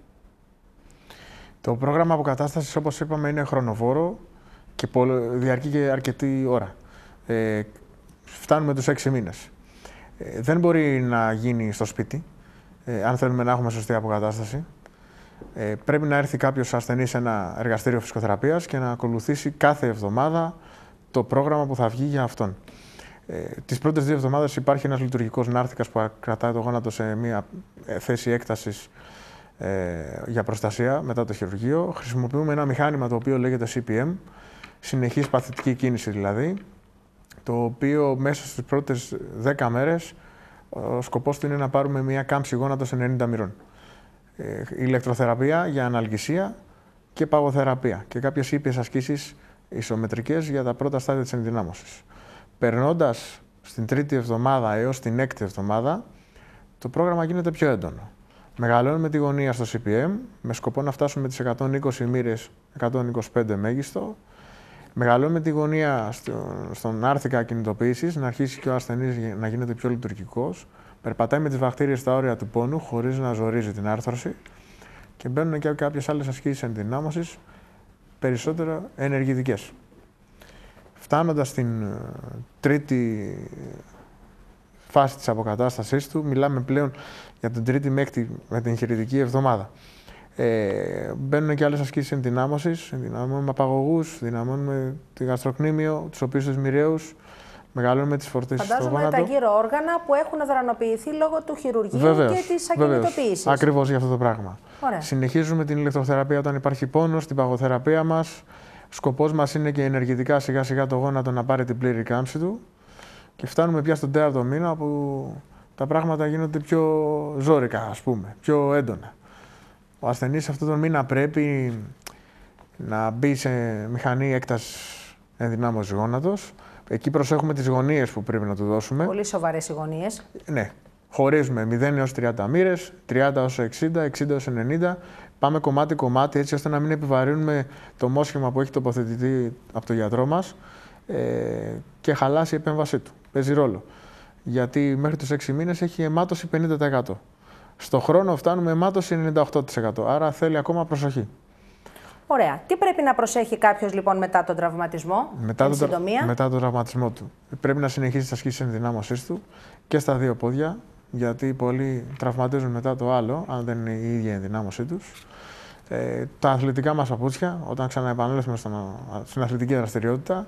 Το πρόγραμμα αποκατάστασης, όπως είπαμε, είναι χρονοβόρο και διαρκεί και αρκετή ώρα. Φτάνουμε τους 6 μήνες. Δεν μπορεί να γίνει στο σπίτι, αν θέλουμε να έχουμε σωστή αποκατάσταση. Πρέπει να έρθει κάποιος ασθενής σε ένα εργαστήριο φυσικοθεραπείας και να ακολουθήσει κάθε εβδομάδα το πρόγραμμα που θα βγει για αυτόν. Τις πρώτες 2 εβδομάδες υπάρχει ένας λειτουργικός νάρθικας που κρατάει το γόνατο σε μια θέση έκτασης για προστασία μετά το χειρουργείο. Χρησιμοποιούμε ένα μηχάνημα το οποίο λέγεται CPM, συνεχής παθητική κίνηση δηλαδή, το οποίο μέσα στις πρώτες 10 μέρες ο σκοπός του είναι να πάρουμε μια κάμψη γόνατο σε 90 μοιρών. Ηλεκτροθεραπεία για αναλγησία και παγοθεραπεία και κάποιες ήπιες ασκήσεις ισομετρικές για τα πρώτα στάδια της ενδυνάμωσης. Περνώντας στην 3η εβδομάδα έως την 6η εβδομάδα, το πρόγραμμα γίνεται πιο έντονο. Μεγαλώνουμε τη γωνία στο CPM με σκοπό να φτάσουμε τις 120 μοίρες, 125 μέγιστο. Μεγαλώνουμε τη γωνία στον άρθικα κινητοποίησης, να αρχίσει και ο ασθενής να γίνεται πιο λειτουργικός. Περπατάει με τις βακτήριες στα όρια του πόνου, χωρίς να ζορίζει την άρθρωση. Και μπαίνουν και κάποιες άλλες ασκήσεις ενδυνάμωσης, περισσότερο ενεργητικές. Φτάνοντας στην 3η φάση της αποκατάστασής του, μιλάμε πλέον για την 3η με την εγχειρητική εβδομάδα. Μπαίνουν και άλλες ασκήσεις ενδυνάμωσης. Ενδυναμώνουμε απαγωγούς, δυναμώνουμε τη γαστροκνήμιο, τους οποίους μοιραίους. Μεγαλώνουμε τις φορτίσεις στο γόνατο. Φαντάζομαι τα γύρω όργανα που έχουν δρανοποιηθεί λόγω του χειρουργείου και της ακινητοποίησης. Ακριβώς για αυτό το πράγμα. Ωραία. Συνεχίζουμε την ηλεκτροθεραπεία όταν υπάρχει πόνος, την παγοθεραπεία μας. Σκοπός μας είναι και ενεργητικά σιγά σιγά το γόνατο να πάρει την πλήρη κάμψη του. Και φτάνουμε πια στον 4ο μήνα που τα πράγματα γίνονται πιο ζόρικα, ας πούμε, πιο έντονα. Ο ασθενής αυτόν τον μήνα πρέπει να μπει σε μηχανή έκτασης ενδυνάμωσης γόνατος. Εκεί προσέχουμε τις γωνίες που πρέπει να του δώσουμε. Πολύ σοβαρές οι γωνίες. Ναι. Χωρίζουμε 0 έως 30 μοίρες, 30 έως 60, 60 έως 90. Πάμε κομμάτι-κομμάτι έτσι ώστε να μην επιβαρύνουμε το μόσχημα που έχει τοποθετηθεί από τον γιατρό μας και χαλάσει η επέμβασή του. Παίζει ρόλο. Γιατί μέχρι τους 6 μήνες έχει αιμάτωση 50%. Στο χρόνο φτάνουμε αιμάτωση 98%. Άρα θέλει ακόμα προσοχή. Ωραία. Τι πρέπει να προσέχει κάποιος λοιπόν μετά τον τραυματισμό, μετά τον τραυματισμό του. Πρέπει να συνεχίσει τις ασκήσεις ενδυνάμωσής του και στα δύο πόδια, γιατί πολλοί τραυματίζουν μετά το άλλο, αν δεν είναι η ίδια η ενδυνάμωσή τους. Τα αθλητικά μας παπούτσια, όταν ξαναεπανέλθουμε στην αθλητική δραστηριότητα.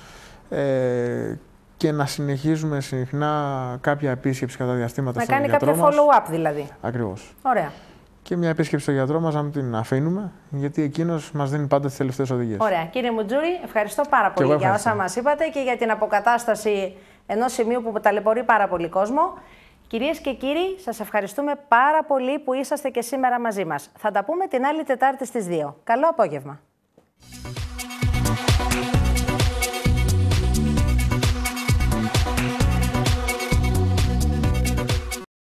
Και να συνεχίζουμε συχνά κάποια επίσκεψη κατά διαστήματα στον γιατρό μας. Να κάνει κάποιο follow-up δηλαδή. Ακριβώς. Ωραία. Και μια επίσκεψη στον γιατρό μας, να μην την αφήνουμε, γιατί εκείνος μας δίνει πάντα τις τελευταίες οδηγίες. Ωραία. Κύριε Μουτζούρη, ευχαριστώ πάρα πολύ για όσα μας είπατε και για την αποκατάσταση ενός σημείου που ταλαιπωρεί πάρα πολύ κόσμο. Κυρίες και κύριοι, σας ευχαριστούμε πάρα πολύ που είσαστε και σήμερα μαζί μας. Θα τα πούμε την άλλη Τετάρτη στις 2. Καλό απόγευμα.